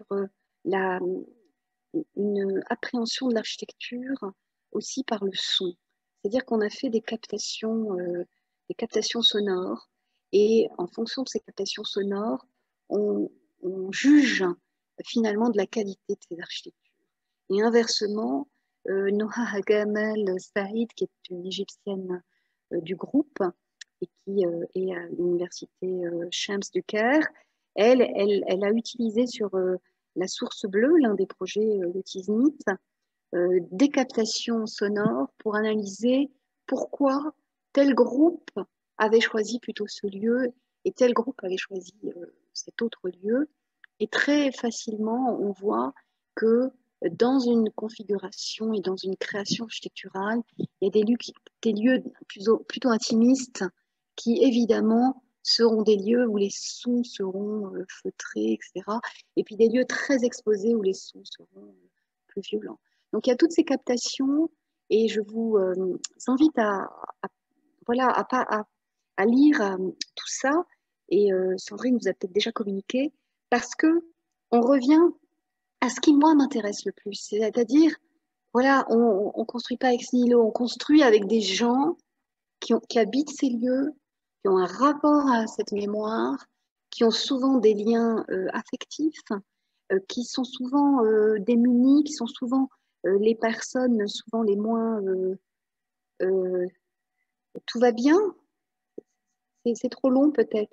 une appréhension de l'architecture aussi par le son. C'est-à-dire qu'on a fait des captations sonores, et en fonction de ces captations sonores, on juge finalement de la qualité de ces architectures. Et inversement, Noha Hagamel Saïd, qui est une égyptienne du groupe et qui est à l'université Shams du Caire, elle a utilisé sur la source bleue, l'un des projets de TISNIT, des captations sonores pour analyser pourquoi tel groupe avait choisi plutôt ce lieu et tel groupe avait choisi cet autre lieu. Et très facilement, on voit que dans une configuration et dans une création architecturale, il y a des lieux plutôt intimistes qui, évidemment, seront des lieux où les sons seront feutrés, etc. Et puis des lieux très exposés où les sons seront plus violents. Donc il y a toutes ces captations et je vous invite voilà, à lire tout ça. Et Sandrine vous a peut-être déjà communiqué parce que on revient à ce qui, moi, m'intéresse le plus. C'est-à-dire, voilà, on ne construit pas ex nihilo, on construit avec des gens qui habitent ces lieux, qui ont un rapport à cette mémoire, qui ont souvent des liens affectifs, qui sont souvent démunis, qui sont souvent les personnes, souvent les moins tout va bien. C'est trop long peut-être.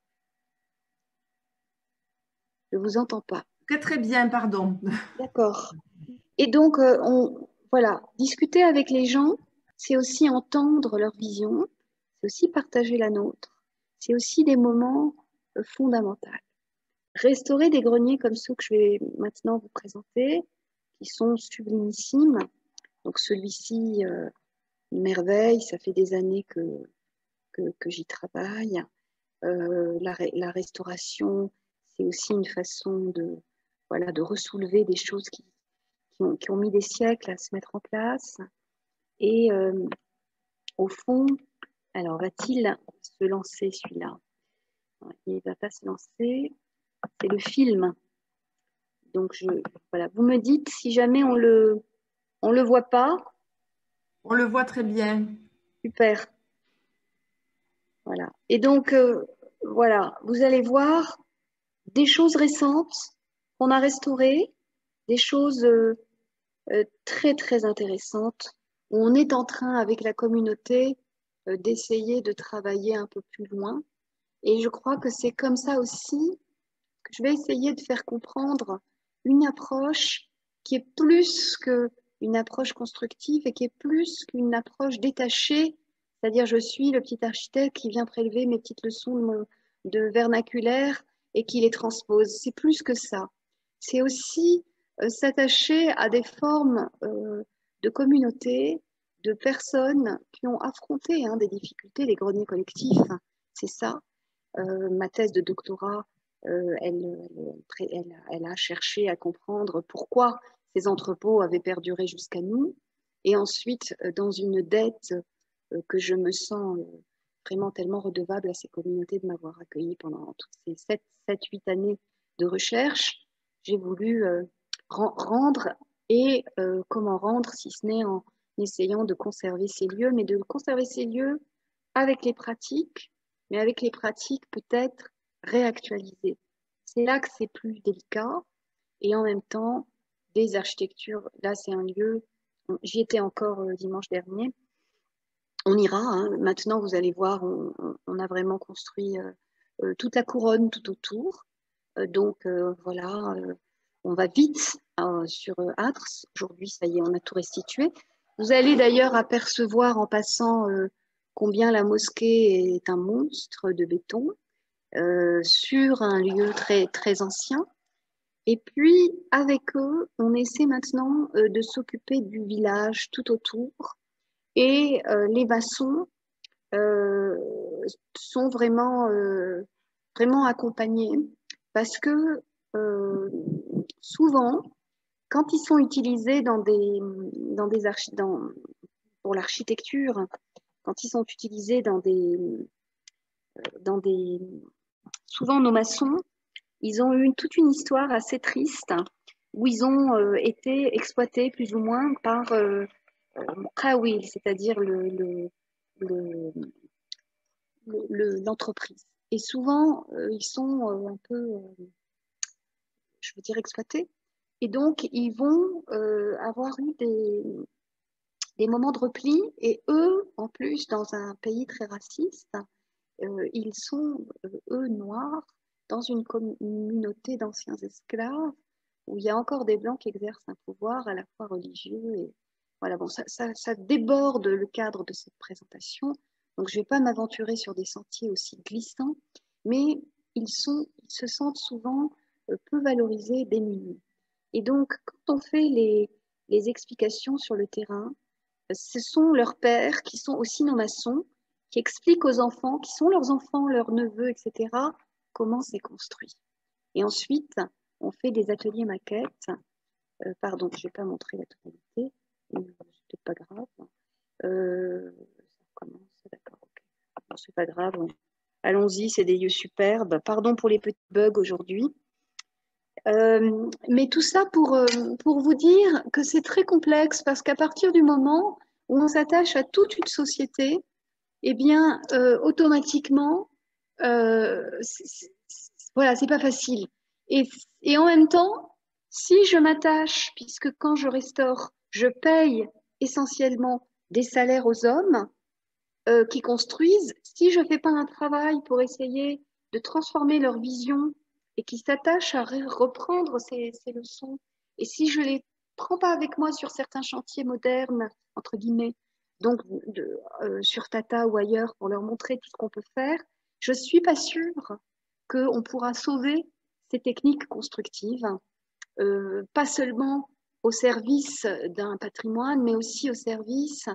Je ne vous entends pas. Très, très bien, pardon. D'accord. Et donc, voilà, discuter avec les gens, c'est aussi entendre leur vision, c'est aussi partager la nôtre, c'est aussi des moments fondamentaux. Restaurer des greniers comme ceux que je vais maintenant vous présenter, qui sont sublimissimes. Donc celui-ci, une merveille, ça fait des années que j'y travaille. La restauration, c'est aussi une façon de, voilà, de ressoulever des choses qui ont mis des siècles à se mettre en place. Et au fond, alors va-t-il se lancer celui-là? Il ne va pas se lancer. C'est le film. Donc voilà, vous me dites si jamais on le voit pas. On le voit très bien. Super. Voilà. Et donc voilà, vous allez voir des choses récentes qu'on a restaurées, des choses très très intéressantes où on est en train avec la communauté d'essayer de travailler un peu plus loin. Et je crois que c'est comme ça aussi que je vais essayer de faire comprendre une approche qui est plus qu'une approche constructive et qui est plus qu'une approche détachée, c'est-à-dire je suis le petit architecte qui vient prélever mes petites leçons de vernaculaire et qui les transpose. C'est plus que ça. C'est aussi s'attacher à des formes de communauté, de personnes qui ont affronté des difficultés, les greniers collectifs, c'est ça. Ma thèse de doctorat, elle a cherché à comprendre pourquoi ces entrepôts avaient perduré jusqu'à nous. Et ensuite, dans une dette que je me sens vraiment tellement redevable à ces communautés de m'avoir accueilli pendant toutes ces 7-8 années de recherche, j'ai voulu rendre et comment rendre si ce n'est en essayant de conserver ces lieux, mais de conserver ces lieux avec les pratiques, mais avec les pratiques peut-être réactualisées. C'est là que c'est plus délicat et en même temps, des architectures, là c'est un lieu, j'y étais encore dimanche dernier, on ira, maintenant vous allez voir, on a vraiment construit toute la couronne tout autour, donc voilà, on va vite sur Ars, aujourd'hui ça y est, on a tout restitué. Vous allez d'ailleurs apercevoir en passant combien la mosquée est un monstre de béton sur un lieu très, très ancien. Et puis, avec eux, on essaie maintenant de s'occuper du village tout autour. Et les maçons euh, sont vraiment accompagnés parce que euh, souvent, quand ils sont utilisés pour l'architecture, quand ils sont utilisés dans des souvent nos maçons, ils ont eu toute une histoire assez triste où ils ont été exploités plus ou moins par Kawil, c'est-à-dire l'entreprise. Et souvent, ils sont un peu, je veux dire, exploités. Et donc, ils vont avoir eu des moments de repli. Et eux, en plus, dans un pays très raciste, ils sont, eux, noirs, dans une communauté d'anciens esclaves, où il y a encore des Blancs qui exercent un pouvoir à la fois religieux et voilà, bon, ça déborde le cadre de cette présentation, donc je ne vais pas m'aventurer sur des sentiers aussi glissants, mais ils se sentent souvent peu valorisés, démunis. Et donc, quand on fait les explications sur le terrain, ce sont leurs pères qui sont aussi nos maçons, qui expliquent aux enfants, qui sont leurs enfants, leurs neveux, etc., comment c'est construit. Et ensuite, on fait des ateliers maquettes. Pardon, je ne vais pas montrer la totalité, c'est peut-être pas grave. Ça commence, d'accord, ok. Bon, c'est pas grave. Allons-y, c'est des lieux superbes. Pardon pour les petits bugs aujourd'hui. Mais tout ça pour vous dire que c'est très complexe parce qu'à partir du moment où on s'attache à toute une société, eh bien, automatiquement, voilà, c'est pas facile. Et en même temps, si je m'attache, puisque quand je restaure, je paye essentiellement des salaires aux hommes qui construisent, si je fais pas un travail pour essayer de transformer leur vision et qui s'attachent à reprendre ces leçons, et si je les prends pas avec moi sur certains chantiers modernes, entre guillemets, donc sur Tata ou ailleurs, pour leur montrer tout ce qu'on peut faire, je suis pas sûre qu'on pourra sauver ces techniques constructives, pas seulement au service d'un patrimoine, mais aussi au service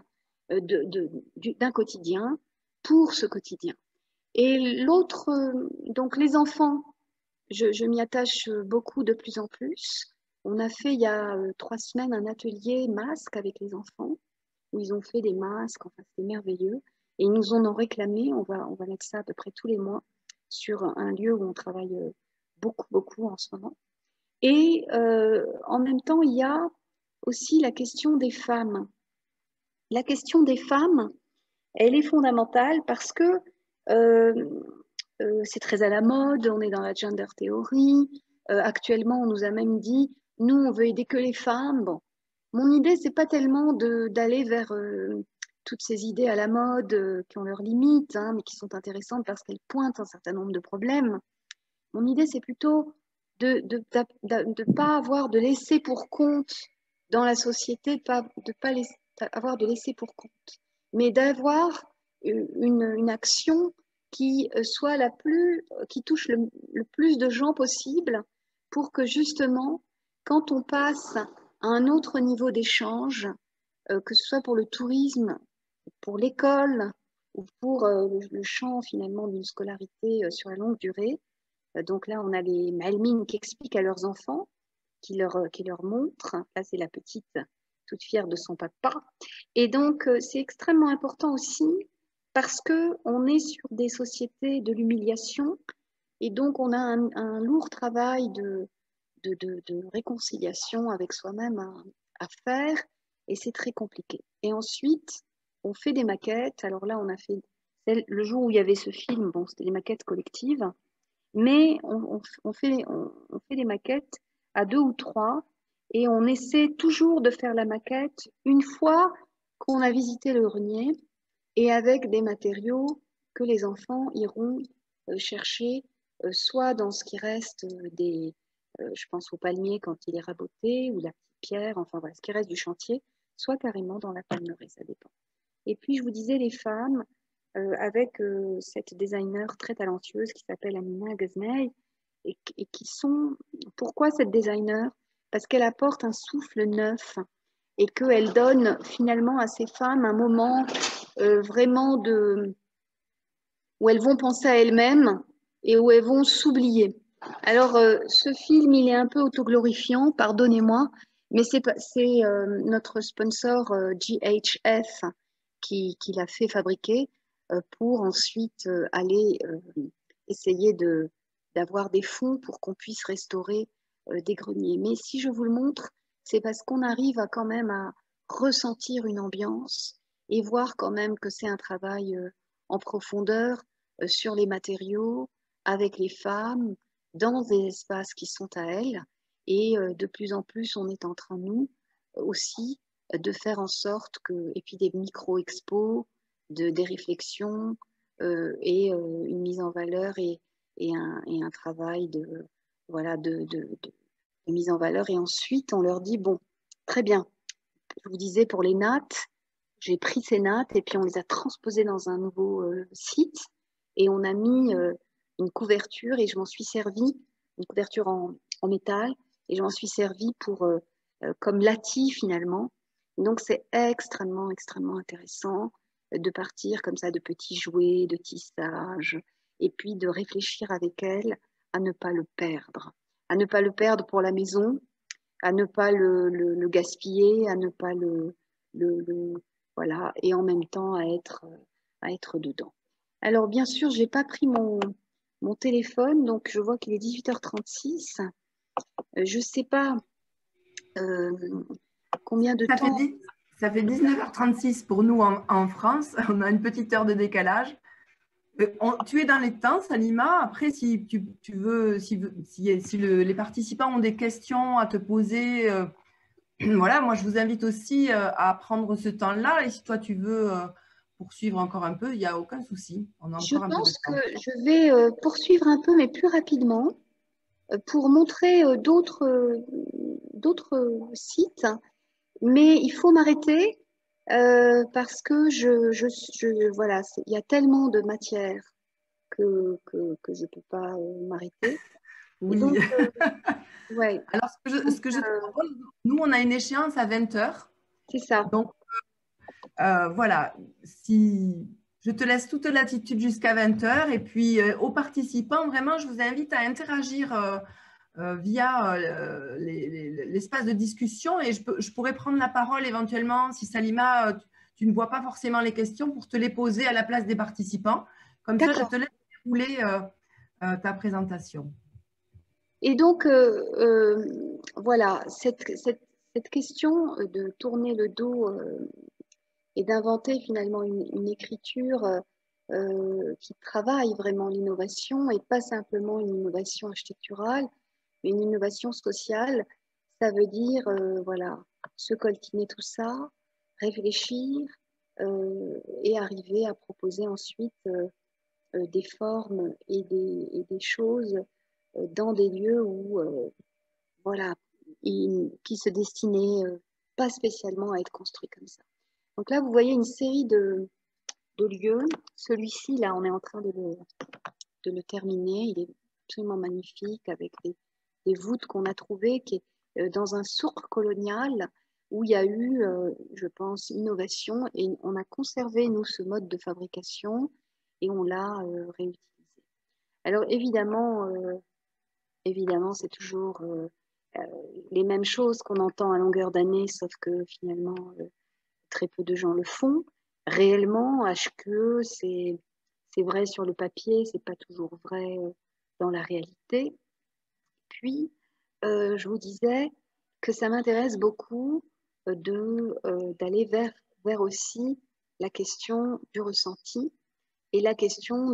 d'un quotidien pour ce quotidien. Et l'autre, donc les enfants, je m'y attache beaucoup de plus en plus. On a fait il y a 3 semaines un atelier masque avec les enfants où ils ont fait des masques, enfin c'était merveilleux. Et ils nous en ont réclamé, on va mettre ça à peu près tous les mois sur un lieu où on travaille beaucoup, beaucoup en ce moment. Et en même temps, il y a aussi la question des femmes. La question des femmes, elle est fondamentale parce que euh, c'est très à la mode, on est dans la gender theory. Actuellement, on nous a même dit, nous, on veut aider que les femmes. Bon, mon idée, c'est pas tellement d'aller vers toutes ces idées à la mode qui ont leurs limites, hein, mais qui sont intéressantes parce qu'elles pointent un certain nombre de problèmes. Mon idée, c'est plutôt de ne pas avoir de laisser pour compte dans la société, de pas avoir de laisser pour compte, mais d'avoir une action qui soit qui touche le plus de gens possible pour que justement, quand on passe à un autre niveau d'échange, que ce soit pour le tourisme, pour l'école ou pour le champ finalement d'une scolarité sur la longue durée, donc là, on a les Malmines qui expliquent à leurs enfants, qui leur montrent. Là, c'est la petite, toute fière de son papa. Et donc, c'est extrêmement important aussi parce qu'on est sur des sociétés de l'humiliation et donc on a un lourd travail de réconciliation avec soi-même à faire et c'est très compliqué. Et ensuite, on fait des maquettes. Alors là, on a fait le jour où il y avait ce film, bon, c'était des maquettes collectives. Mais on fait des maquettes à 2 ou 3 et on essaie toujours de faire la maquette une fois qu'on a visité le grenier et avec des matériaux que les enfants iront chercher soit dans ce qui reste je pense au palmier quand il est raboté ou la petite pierre, enfin voilà, ce qui reste du chantier, soit carrément dans la palmeraie, ça dépend. Et puis je vous disais les femmes, avec cette designer très talentueuse qui s'appelle Amina Ghaznaï et qui sont... Pourquoi cette designer? Parce qu'elle apporte un souffle neuf et qu'elle donne finalement à ces femmes un moment vraiment où elles vont penser à elles-mêmes et où elles vont s'oublier. Alors, ce film, il est un peu autoglorifiant, pardonnez-moi, mais c'est notre sponsor GHF qui l'a fait fabriquer pour ensuite aller essayer d'avoir des fonds pour qu'on puisse restaurer des greniers. Mais si je vous le montre, c'est parce qu'on arrive quand même à ressentir une ambiance et voir quand même que c'est un travail en profondeur sur les matériaux, avec les femmes, dans des espaces qui sont à elles. Et de plus en plus, on est en train, nous, aussi, de faire en sorte que, et puis des micro-expos, des réflexions et une mise en valeur et un travail voilà, mise en valeur. Et ensuite, on leur dit, bon, très bien, je vous disais pour les nattes, j'ai pris ces nattes et puis on les a transposées dans un nouveau site et on a mis une couverture et je m'en suis servi, une couverture en métal, et je m'en suis servi pour, comme lati finalement. Donc c'est extrêmement, extrêmement intéressant de partir comme ça de petits jouets, de tissage, et puis de réfléchir avec elle à ne pas le perdre. À ne pas le perdre pour la maison, à ne pas le gaspiller, à ne pas voilà, et en même temps à être dedans. Alors, bien sûr, je n'ai pas pris mon téléphone, donc je vois qu'il est 18h36. Je ne sais pas combien de temps. Ça fait 19h36 pour nous en France. On a une petite heure de décalage. Tu es dans les temps, Salima. Après, si tu veux, si les participants ont des questions à te poser, voilà, moi je vous invite aussi à prendre ce temps-là. Et si toi tu veux poursuivre encore un peu, il n'y a aucun souci. On a Je encore un peu de pense que temps. je vais poursuivre un peu, mais plus rapidement, pour montrer d'autres sites. Mais il faut m'arrêter parce que voilà, il y a tellement de matière que je ne peux pas m'arrêter. Et Oui. donc, ouais, Alors, ce que je te propose, nous, on a une échéance à 20 heures. c'est ça. Donc, voilà, si je te laisse toute latitude jusqu'à 20 heures. Et puis, aux participants, vraiment, je vous invite à interagir via l'espace de discussion. Et je pourrais prendre la parole éventuellement, si Salima, tu ne vois pas forcément les questions, pour te les poser à la place des participants. Comme ça, je D'accord. te laisse dérouler ta présentation. Et donc, voilà, cette question de tourner le dos et d'inventer finalement une écriture qui travaille vraiment l'innovation et pas simplement une innovation architecturale, mais une innovation sociale, ça veut dire, voilà, se coltiner tout ça, réfléchir et arriver à proposer ensuite des formes et des choses dans des lieux où, voilà, qui se destinaient pas spécialement à être construits comme ça. Donc là, vous voyez une série de lieux. Celui-ci, là, on est en train de le terminer. Il est absolument magnifique avec des voûtes qu'on a trouvées qui est dans un souk colonial où il y a eu, je pense, innovation et on a conservé, nous, ce mode de fabrication et on l'a réutilisé. Alors évidemment, c'est toujours les mêmes choses qu'on entend à longueur d'année, sauf que finalement, très peu de gens le font. Réellement, HQE, c'est vrai sur le papier, c'est pas toujours vrai dans la réalité. Puis, je vous disais que ça m'intéresse beaucoup d'aller vers aussi la question du ressenti et la question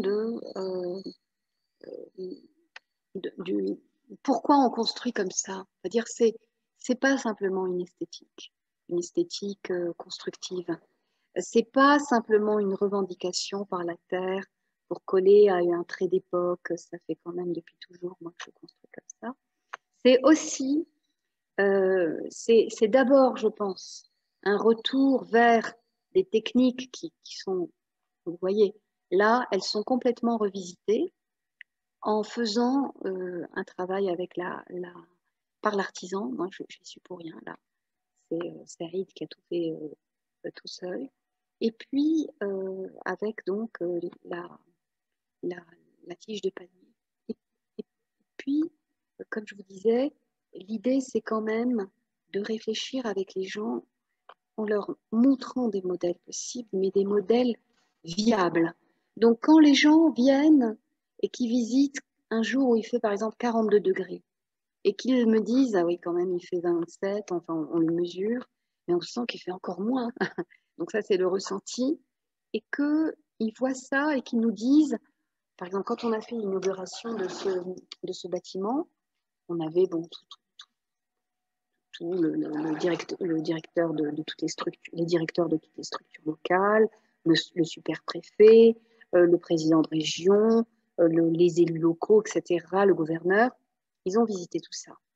du pourquoi on construit comme ça. C'est-à-dire, c'est pas simplement une esthétique constructive. C'est pas simplement une revendication par la terre pour coller à un trait d'époque. Ça fait quand même depuis toujours, moi, que je construis comme ça. C'est aussi, c'est d'abord, je pense, un retour vers des techniques qui sont, vous voyez, là, elles sont complètement revisitées en faisant un travail avec par l'artisan. Moi, je n'y suis pour rien là. C'est Saïd qui a tout fait tout seul. Et puis, avec donc la, la tige de panier. Et, et puis, comme je vous disais, l'idée, c'est quand même de réfléchir avec les gens en leur montrant des modèles possibles, mais des modèles viables. Donc, quand les gens viennent et qui visitent un jour où il fait par exemple 42 degrés et qu'ils me disent, ah oui, quand même, il fait 27, enfin, on le mesure, mais on sent qu'il fait encore moins. Donc, ça, c'est le ressenti. Et qu'ils voient ça et qu'ils nous disent, par exemple, quand on a fait l'inauguration de ce bâtiment, on avait bon, tout le directeur de toutes les structures, les directeurs de toutes les structures locales, le super-préfet, le président de région, les élus locaux, etc., le gouverneur. Ils ont visité tout ça.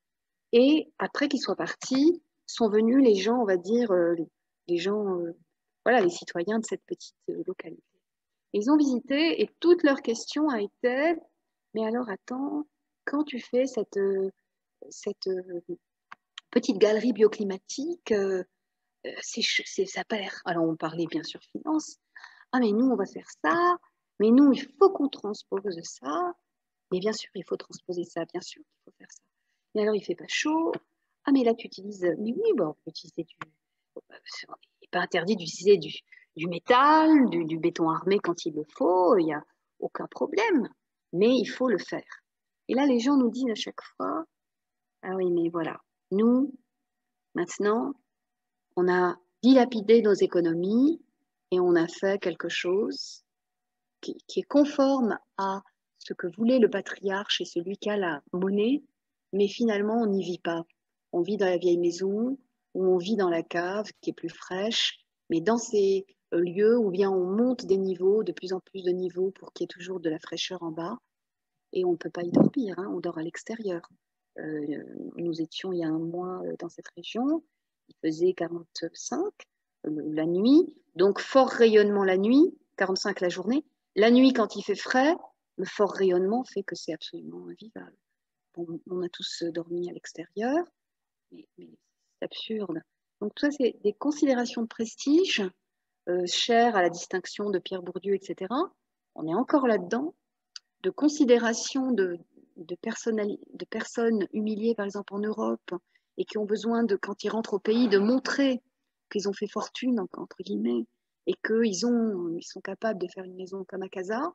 Et après qu'ils soient partis, sont venus les gens, on va dire, les gens, voilà, les citoyens de cette petite localité. Ils ont visité et toute leur question a été, mais alors attends, quand tu fais cette petite galerie bioclimatique, ça n'a pas l'air. Alors on parlait bien sûr finance. Ah mais nous on va faire ça, mais nous il faut qu'on transpose ça. Mais bien sûr il faut transposer ça, bien sûr qu'il faut faire ça. Mais alors il fait pas chaud. Ah mais là tu utilises. Mais oui, bon, on peut utiliser du. Il n'est pas interdit d'utiliser du métal, du béton armé quand il le faut. Il n'y a aucun problème. Mais il faut le faire. Et là les gens nous disent à chaque fois, ah oui mais voilà, nous maintenant on a dilapidé nos économies et on a fait quelque chose qui est conforme à ce que voulait le patriarche et celui qui a la monnaie, mais finalement, on n'y vit pas. On vit dans la vieille maison ou on vit dans la cave qui est plus fraîche, mais dans ces lieux où bien on monte des niveaux, de plus en plus de niveaux pour qu'il y ait toujours de la fraîcheur en bas, et on ne peut pas y dormir, hein, on dort à l'extérieur. Nous étions il y a un mois dans cette région, il faisait 45 la nuit, donc fort rayonnement la nuit, 45 la journée. La nuit, quand il fait frais, le fort rayonnement fait que c'est absolument invivable. Bon, on a tous dormi à l'extérieur, mais c'est absurde. Donc, tout ça, c'est des considérations de prestige, chères à la distinction de Pierre Bourdieu, etc. On est encore là-dedans, de considération de personnes humiliées, par exemple en Europe, et qui ont besoin, quand ils rentrent au pays, de montrer qu'ils ont fait fortune, entre guillemets, et qu'ils sont capables de faire une maison comme à Casa,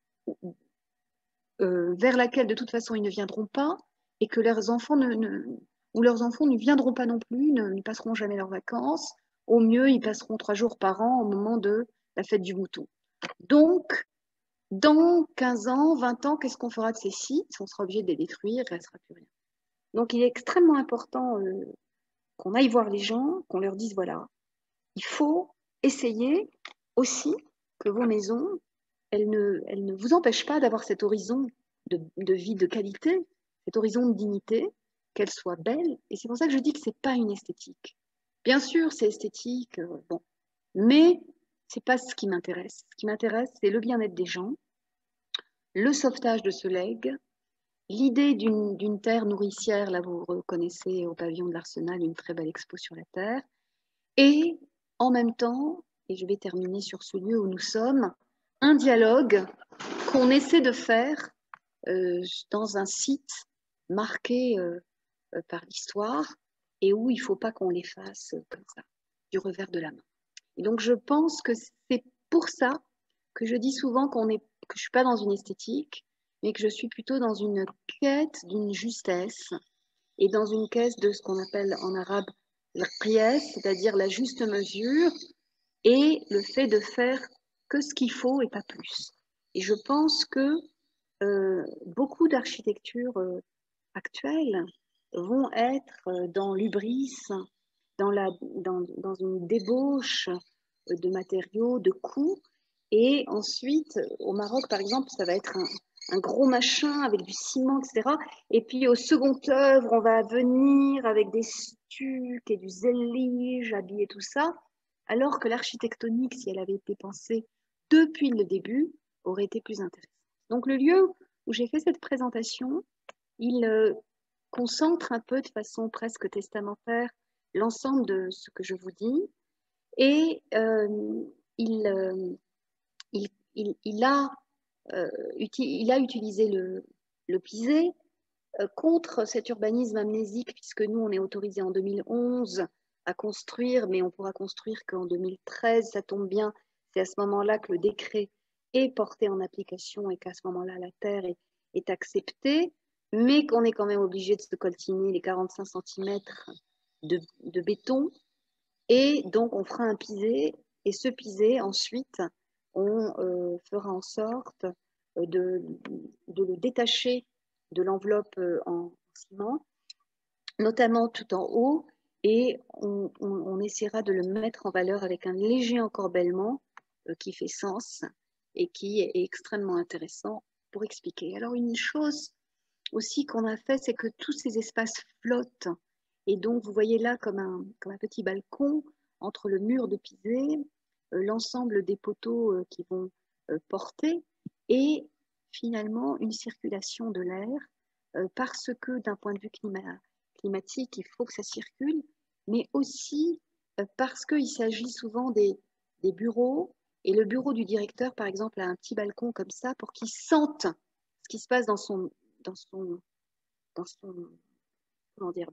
vers laquelle de toute façon ils ne viendront pas, et que leurs enfants ne viendront pas non plus, ne passeront jamais leurs vacances. Au mieux, ils passeront 3 jours par an au moment de la fête du mouton. Donc, dans 15 ans, 20 ans, qu'est-ce qu'on fera de ces sites? On sera obligé de les détruire, il ne restera plus rien. Donc, il est extrêmement important qu'on aille voir les gens, qu'on leur dise, voilà, il faut essayer aussi que vos maisons, elles ne vous empêchent pas d'avoir cet horizon de vie de qualité, cet horizon de dignité, qu'elles soient belles. Et c'est pour ça que je dis que ce n'est pas une esthétique. Bien sûr, c'est esthétique, bon, mais ce n'est pas ce qui m'intéresse. Ce qui m'intéresse, c'est le bien-être des gens, le sauvetage de ce legs, l'idée d'une terre nourricière, là vous reconnaissez au pavillon de l'Arsenal une très belle expo sur la terre, et en même temps, et je vais terminer sur ce lieu où nous sommes, un dialogue qu'on essaie de faire dans un site marqué par l'histoire et où il ne faut pas qu'on l'efface comme ça, du revers de la main. Et donc je pense que c'est pour ça que je dis souvent que je ne suis pas dans une esthétique, mais que je suis plutôt dans une quête d'une justesse et dans une quête de ce qu'on appelle en arabe l'qiyas, c'est-à-dire la juste mesure et le fait de faire que ce qu'il faut et pas plus. Et je pense que beaucoup d'architectures actuelles vont être dans l'hubris, dans une débauche de matériaux, de coûts. Et ensuite, au Maroc, par exemple, ça va être un gros machin avec du ciment, etc. Et puis, au second œuvre, on va venir avec des stucs et du zellige, habiller tout ça. Alors que l'architectonique, si elle avait été pensée depuis le début, aurait été plus intéressante. Donc, le lieu où j'ai fait cette présentation, il concentre un peu de façon presque testamentaire l'ensemble de ce que je vous dis et il a utilisé le pisé contre cet urbanisme amnésique puisque nous on est autorisé en 2011 à construire mais on pourra construire qu'en 2013, ça tombe bien, c'est à ce moment-là que le décret est porté en application et qu'à ce moment-là la terre est acceptée, mais qu'on est quand même obligé de se coltiner les 45 cm de béton et donc on fera un pisé et ce pisé ensuite on fera en sorte de le détacher de l'enveloppe en ciment, notamment tout en haut, et on essaiera de le mettre en valeur avec un léger encorbellement qui fait sens et qui est extrêmement intéressant pour expliquer. Alors une chose aussi qu'on a fait, c'est que tous ces espaces flottent. Et donc, vous voyez là comme un petit balcon entre le mur de Pisé, l'ensemble des poteaux qui vont porter et finalement une circulation de l'air parce que d'un point de vue climatique, il faut que ça circule, mais aussi parce qu'il s'agit souvent des bureaux et le bureau du directeur, par exemple, a un petit balcon comme ça pour qu'il sente ce qui se passe dans son, dans son, comment dire,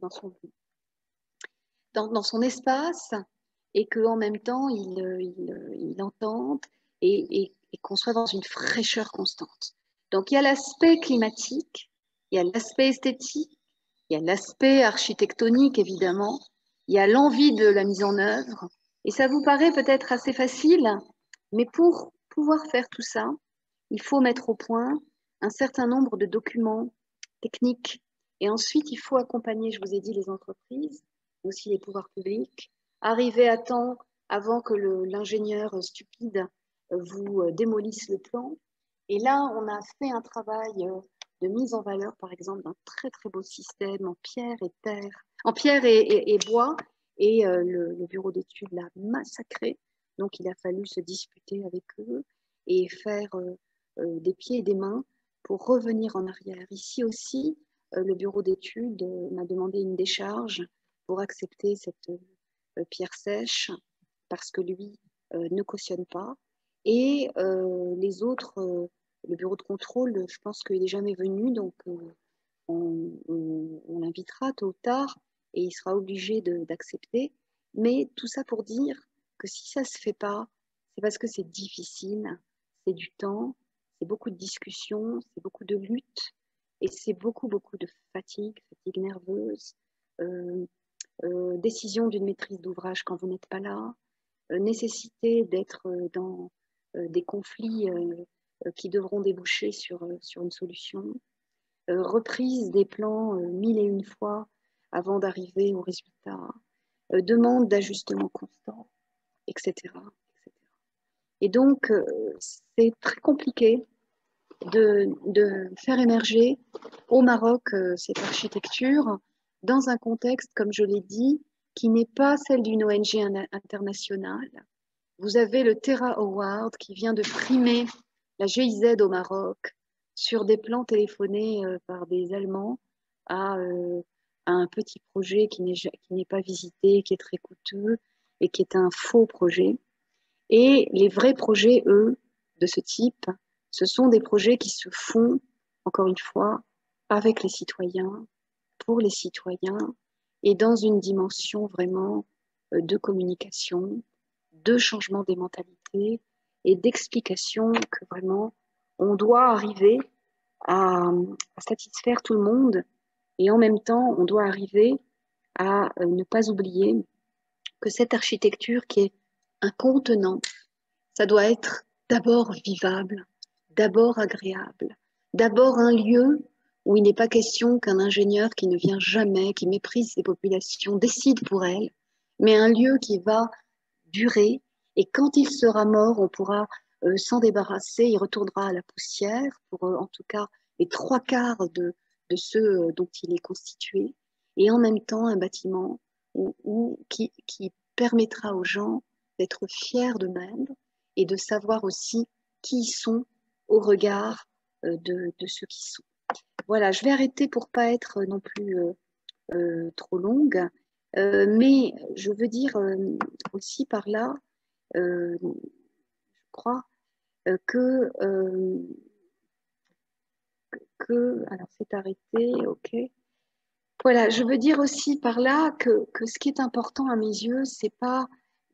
dans son espace et qu'en même temps, il entende et qu'on soit dans une fraîcheur constante. Donc, il y a l'aspect climatique, il y a l'aspect esthétique, il y a l'aspect architectonique, évidemment, il y a l'envie de la mise en œuvre. Et ça vous paraît peut-être assez facile, mais pour pouvoir faire tout ça, il faut mettre au point un certain nombre de documents techniques. Et ensuite, il faut accompagner, je vous ai dit, les entreprises, aussi les pouvoirs publics, arriver à temps avant que l'ingénieur stupide vous démolisse le plan. Et là, on a fait un travail de mise en valeur, par exemple, d'un très très beau système en pierre et terre, en pierre et bois. Et le bureau d'études l'a massacré. Donc, il a fallu se disputer avec eux et faire des pieds et des mains pour revenir en arrière. Ici aussi, le bureau d'études m'a demandé une décharge pour accepter cette pierre sèche parce que lui ne cautionne pas. Et les autres, le bureau de contrôle, je pense qu'il n'est jamais venu, donc on l'invitera tôt ou tard et il sera obligé d'accepter. Mais tout ça pour dire que si ça ne se fait pas, c'est parce que c'est difficile, c'est du temps, c'est beaucoup de discussions, c'est beaucoup de luttes et c'est beaucoup, beaucoup de fatigue nerveuse, décision d'une maîtrise d'ouvrage quand vous n'êtes pas là, nécessité d'être dans des conflits qui devront déboucher sur une solution, reprise des plans mille et une fois avant d'arriver au résultat, demande d'ajustement constant, etc. Et donc, c'est très compliqué de faire émerger au Maroc cette architecture dans un contexte, comme je l'ai dit, qui n'est pas celle d'une ONG internationale. Vous avez le Terra Award qui vient de primer la GIZ au Maroc sur des plans téléphonés par des Allemands à un petit projet qui n'est pas visité, qui est très coûteux et qui est un faux projet. Et les vrais projets, eux, de ce type, ce sont des projets qui se font, encore une fois, avec les citoyens, pour les citoyens, et dans une dimension vraiment de communication, de changement des mentalités et d'explication que vraiment on doit arriver à satisfaire tout le monde et en même temps on doit arriver à ne pas oublier que cette architecture qui est un contenant, ça doit être d'abord vivable, d'abord agréable, d'abord un lieu où il n'est pas question qu'un ingénieur qui ne vient jamais, qui méprise ses populations, décide pour elles, mais un lieu qui va durer et quand il sera mort, on pourra s'en débarrasser, il retournera à la poussière pour en tout cas les trois quarts de ceux dont il est constitué et en même temps un bâtiment qui permettra aux gens d'être fiers d'eux-mêmes et de savoir aussi qui ils sont au regard de ceux qui sont. Voilà, je vais arrêter pour pas être non plus trop longue, mais je veux dire aussi par là, je crois alors c'est arrêté, ok. Voilà, je veux dire aussi par là que ce qui est important à mes yeux, c'est pas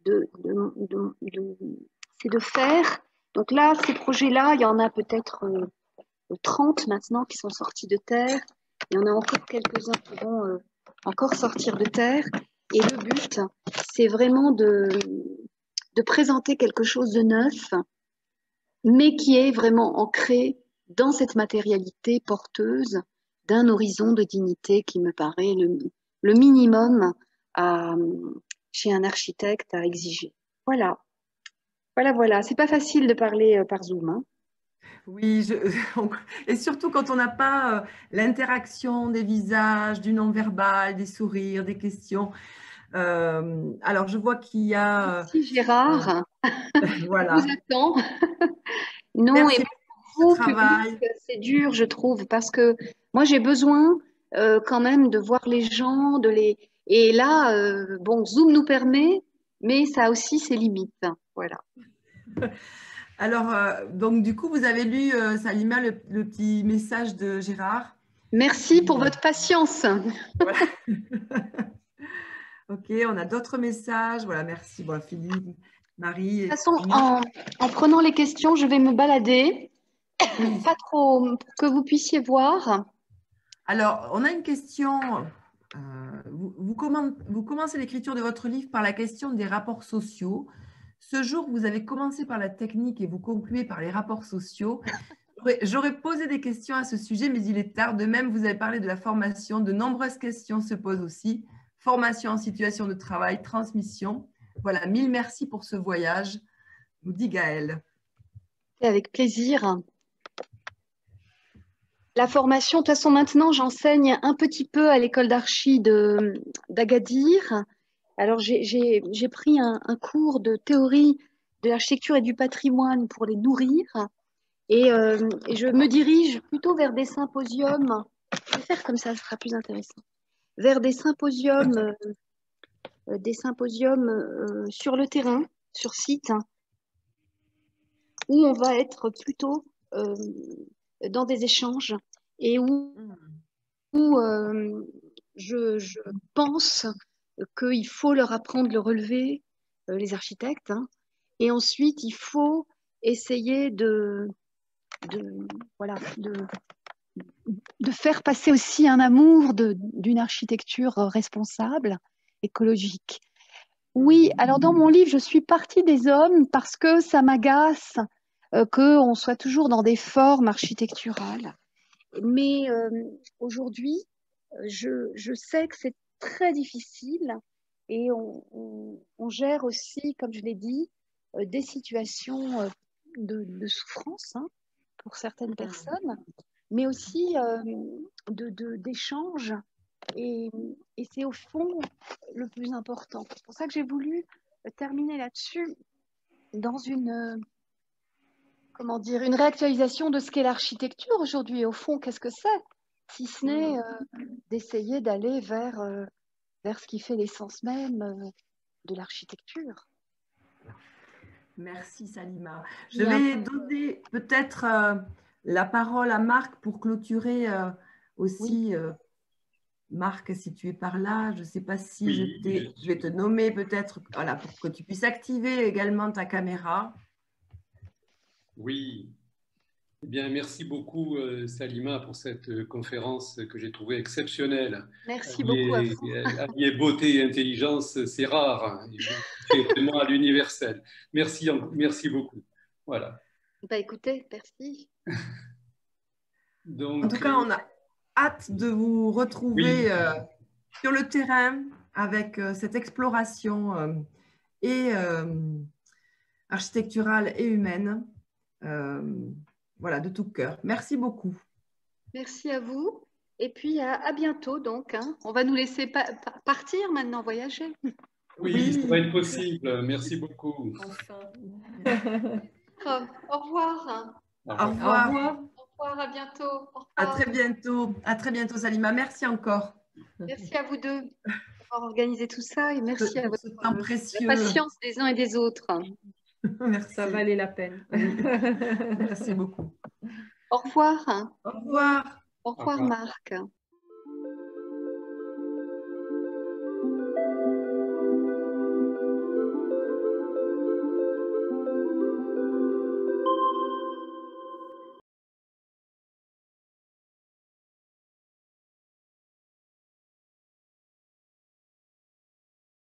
c'est de faire. Donc là, ces projets-là, il y en a peut-être 30 maintenant qui sont sortis de terre. Il y en a encore quelques-uns qui vont encore sortir de terre. Et le but, c'est vraiment de présenter quelque chose de neuf, mais qui est vraiment ancré dans cette matérialité porteuse d'un horizon de dignité qui me paraît le minimum chez un architecte à exiger. Voilà, voilà, voilà. C'est pas facile de parler par Zoom, hein. Oui, et surtout quand on n'a pas l'interaction des visages, du non-verbal, des sourires, des questions. Alors, je vois qu'il y a… Merci Gérard, on vous voilà. attend. Non, et Merci même pour pour ce vous, public, travail. c'est dur, je trouve, parce que moi, j'ai besoin quand même de voir les gens, de les… Et là, bon, Zoom nous permet, mais ça a aussi ses limites. Voilà. Alors, donc, du coup, vous avez lu, Salima, le petit message de Gérard. Merci pour votre patience. Voilà. OK, on a d'autres messages. Voilà, merci. Bon, Philippe, Marie, De toute façon, excuse-moi. en prenant les questions, je vais me balader, Oui. pas trop, pour que vous puissiez voir. Alors, on a une question. Vous commencez l'écriture de votre livre par la question des rapports sociaux. Ce jour, vous avez commencé par la technique et vous concluez par les rapports sociaux. J'aurais posé des questions à ce sujet, mais il est tard. De même, vous avez parlé de la formation. De nombreuses questions se posent aussi. Formation en situation de travail, transmission. Voilà, 1000 merci pour ce voyage, nous dit Gaëlle. Et avec plaisir. La formation, de toute façon, maintenant, j'enseigne un petit peu à l'école d'archi d'Agadir. Alors, j'ai pris un cours de théorie de l'architecture et du patrimoine pour les nourrir. Et je me dirige plutôt vers des symposiums. Je vais faire comme ça sera plus intéressant. Vers des symposiums sur le terrain, sur site, hein, où on va être plutôt dans des échanges et où je pense qu'il faut leur apprendre le relevé, les architectes, hein, et ensuite il faut essayer voilà, de faire passer aussi un amour d'une architecture responsable, écologique. Oui, alors dans mon livre, je suis partie des hommes parce que ça m'agace qu'on soit toujours dans des formes architecturales. Mais aujourd'hui, je sais que c'est très difficile et on gère aussi, comme je l'ai dit, des situations de souffrance, hein, pour certaines personnes, mais aussi d'échanges. Et c'est au fond le plus important. C'est pour ça que j'ai voulu terminer là-dessus dans comment dire, une réactualisation de ce qu'est l'architecture aujourd'hui. Au fond, qu'est-ce que c'est? Si ce n'est d'essayer d'aller vers ce qui fait l'essence même de l'architecture. Merci Salima. Je vais donner peut-être la parole à Marc pour clôturer aussi. Oui. Marc, si tu es par là, je ne sais pas si Oui, je vais te nommer peut-être voilà, pour que tu puisses activer également ta caméra. oui. Eh bien, merci beaucoup, Salima, pour cette conférence que j'ai trouvée exceptionnelle. Merci beaucoup à vous. Allier beauté et intelligence, c'est rare. C'est vraiment à l'universel. Merci, merci beaucoup. Voilà. Bah écoutez, merci. En tout Donc, cas, on a hâte de vous retrouver oui, sur le terrain avec cette exploration et architecturale et humaine. Voilà, de tout cœur. Merci beaucoup. Merci à vous. Et puis à bientôt donc, hein. On va nous laisser partir maintenant, voyager. oui, ça va être possible. Merci beaucoup. Enfin. Au revoir. Au Au revoir. revoir. Au revoir. Au revoir, à bientôt. Au revoir. À très bientôt. À très bientôt, Salima. Merci encore. Merci à vous deux d'avoir organisé tout ça et merci à Pour ce temps la précieux. patience des uns et des autres. Merci. Ça valait la peine. Oui. Merci beaucoup. Au revoir. Au revoir. Au revoir, Marc.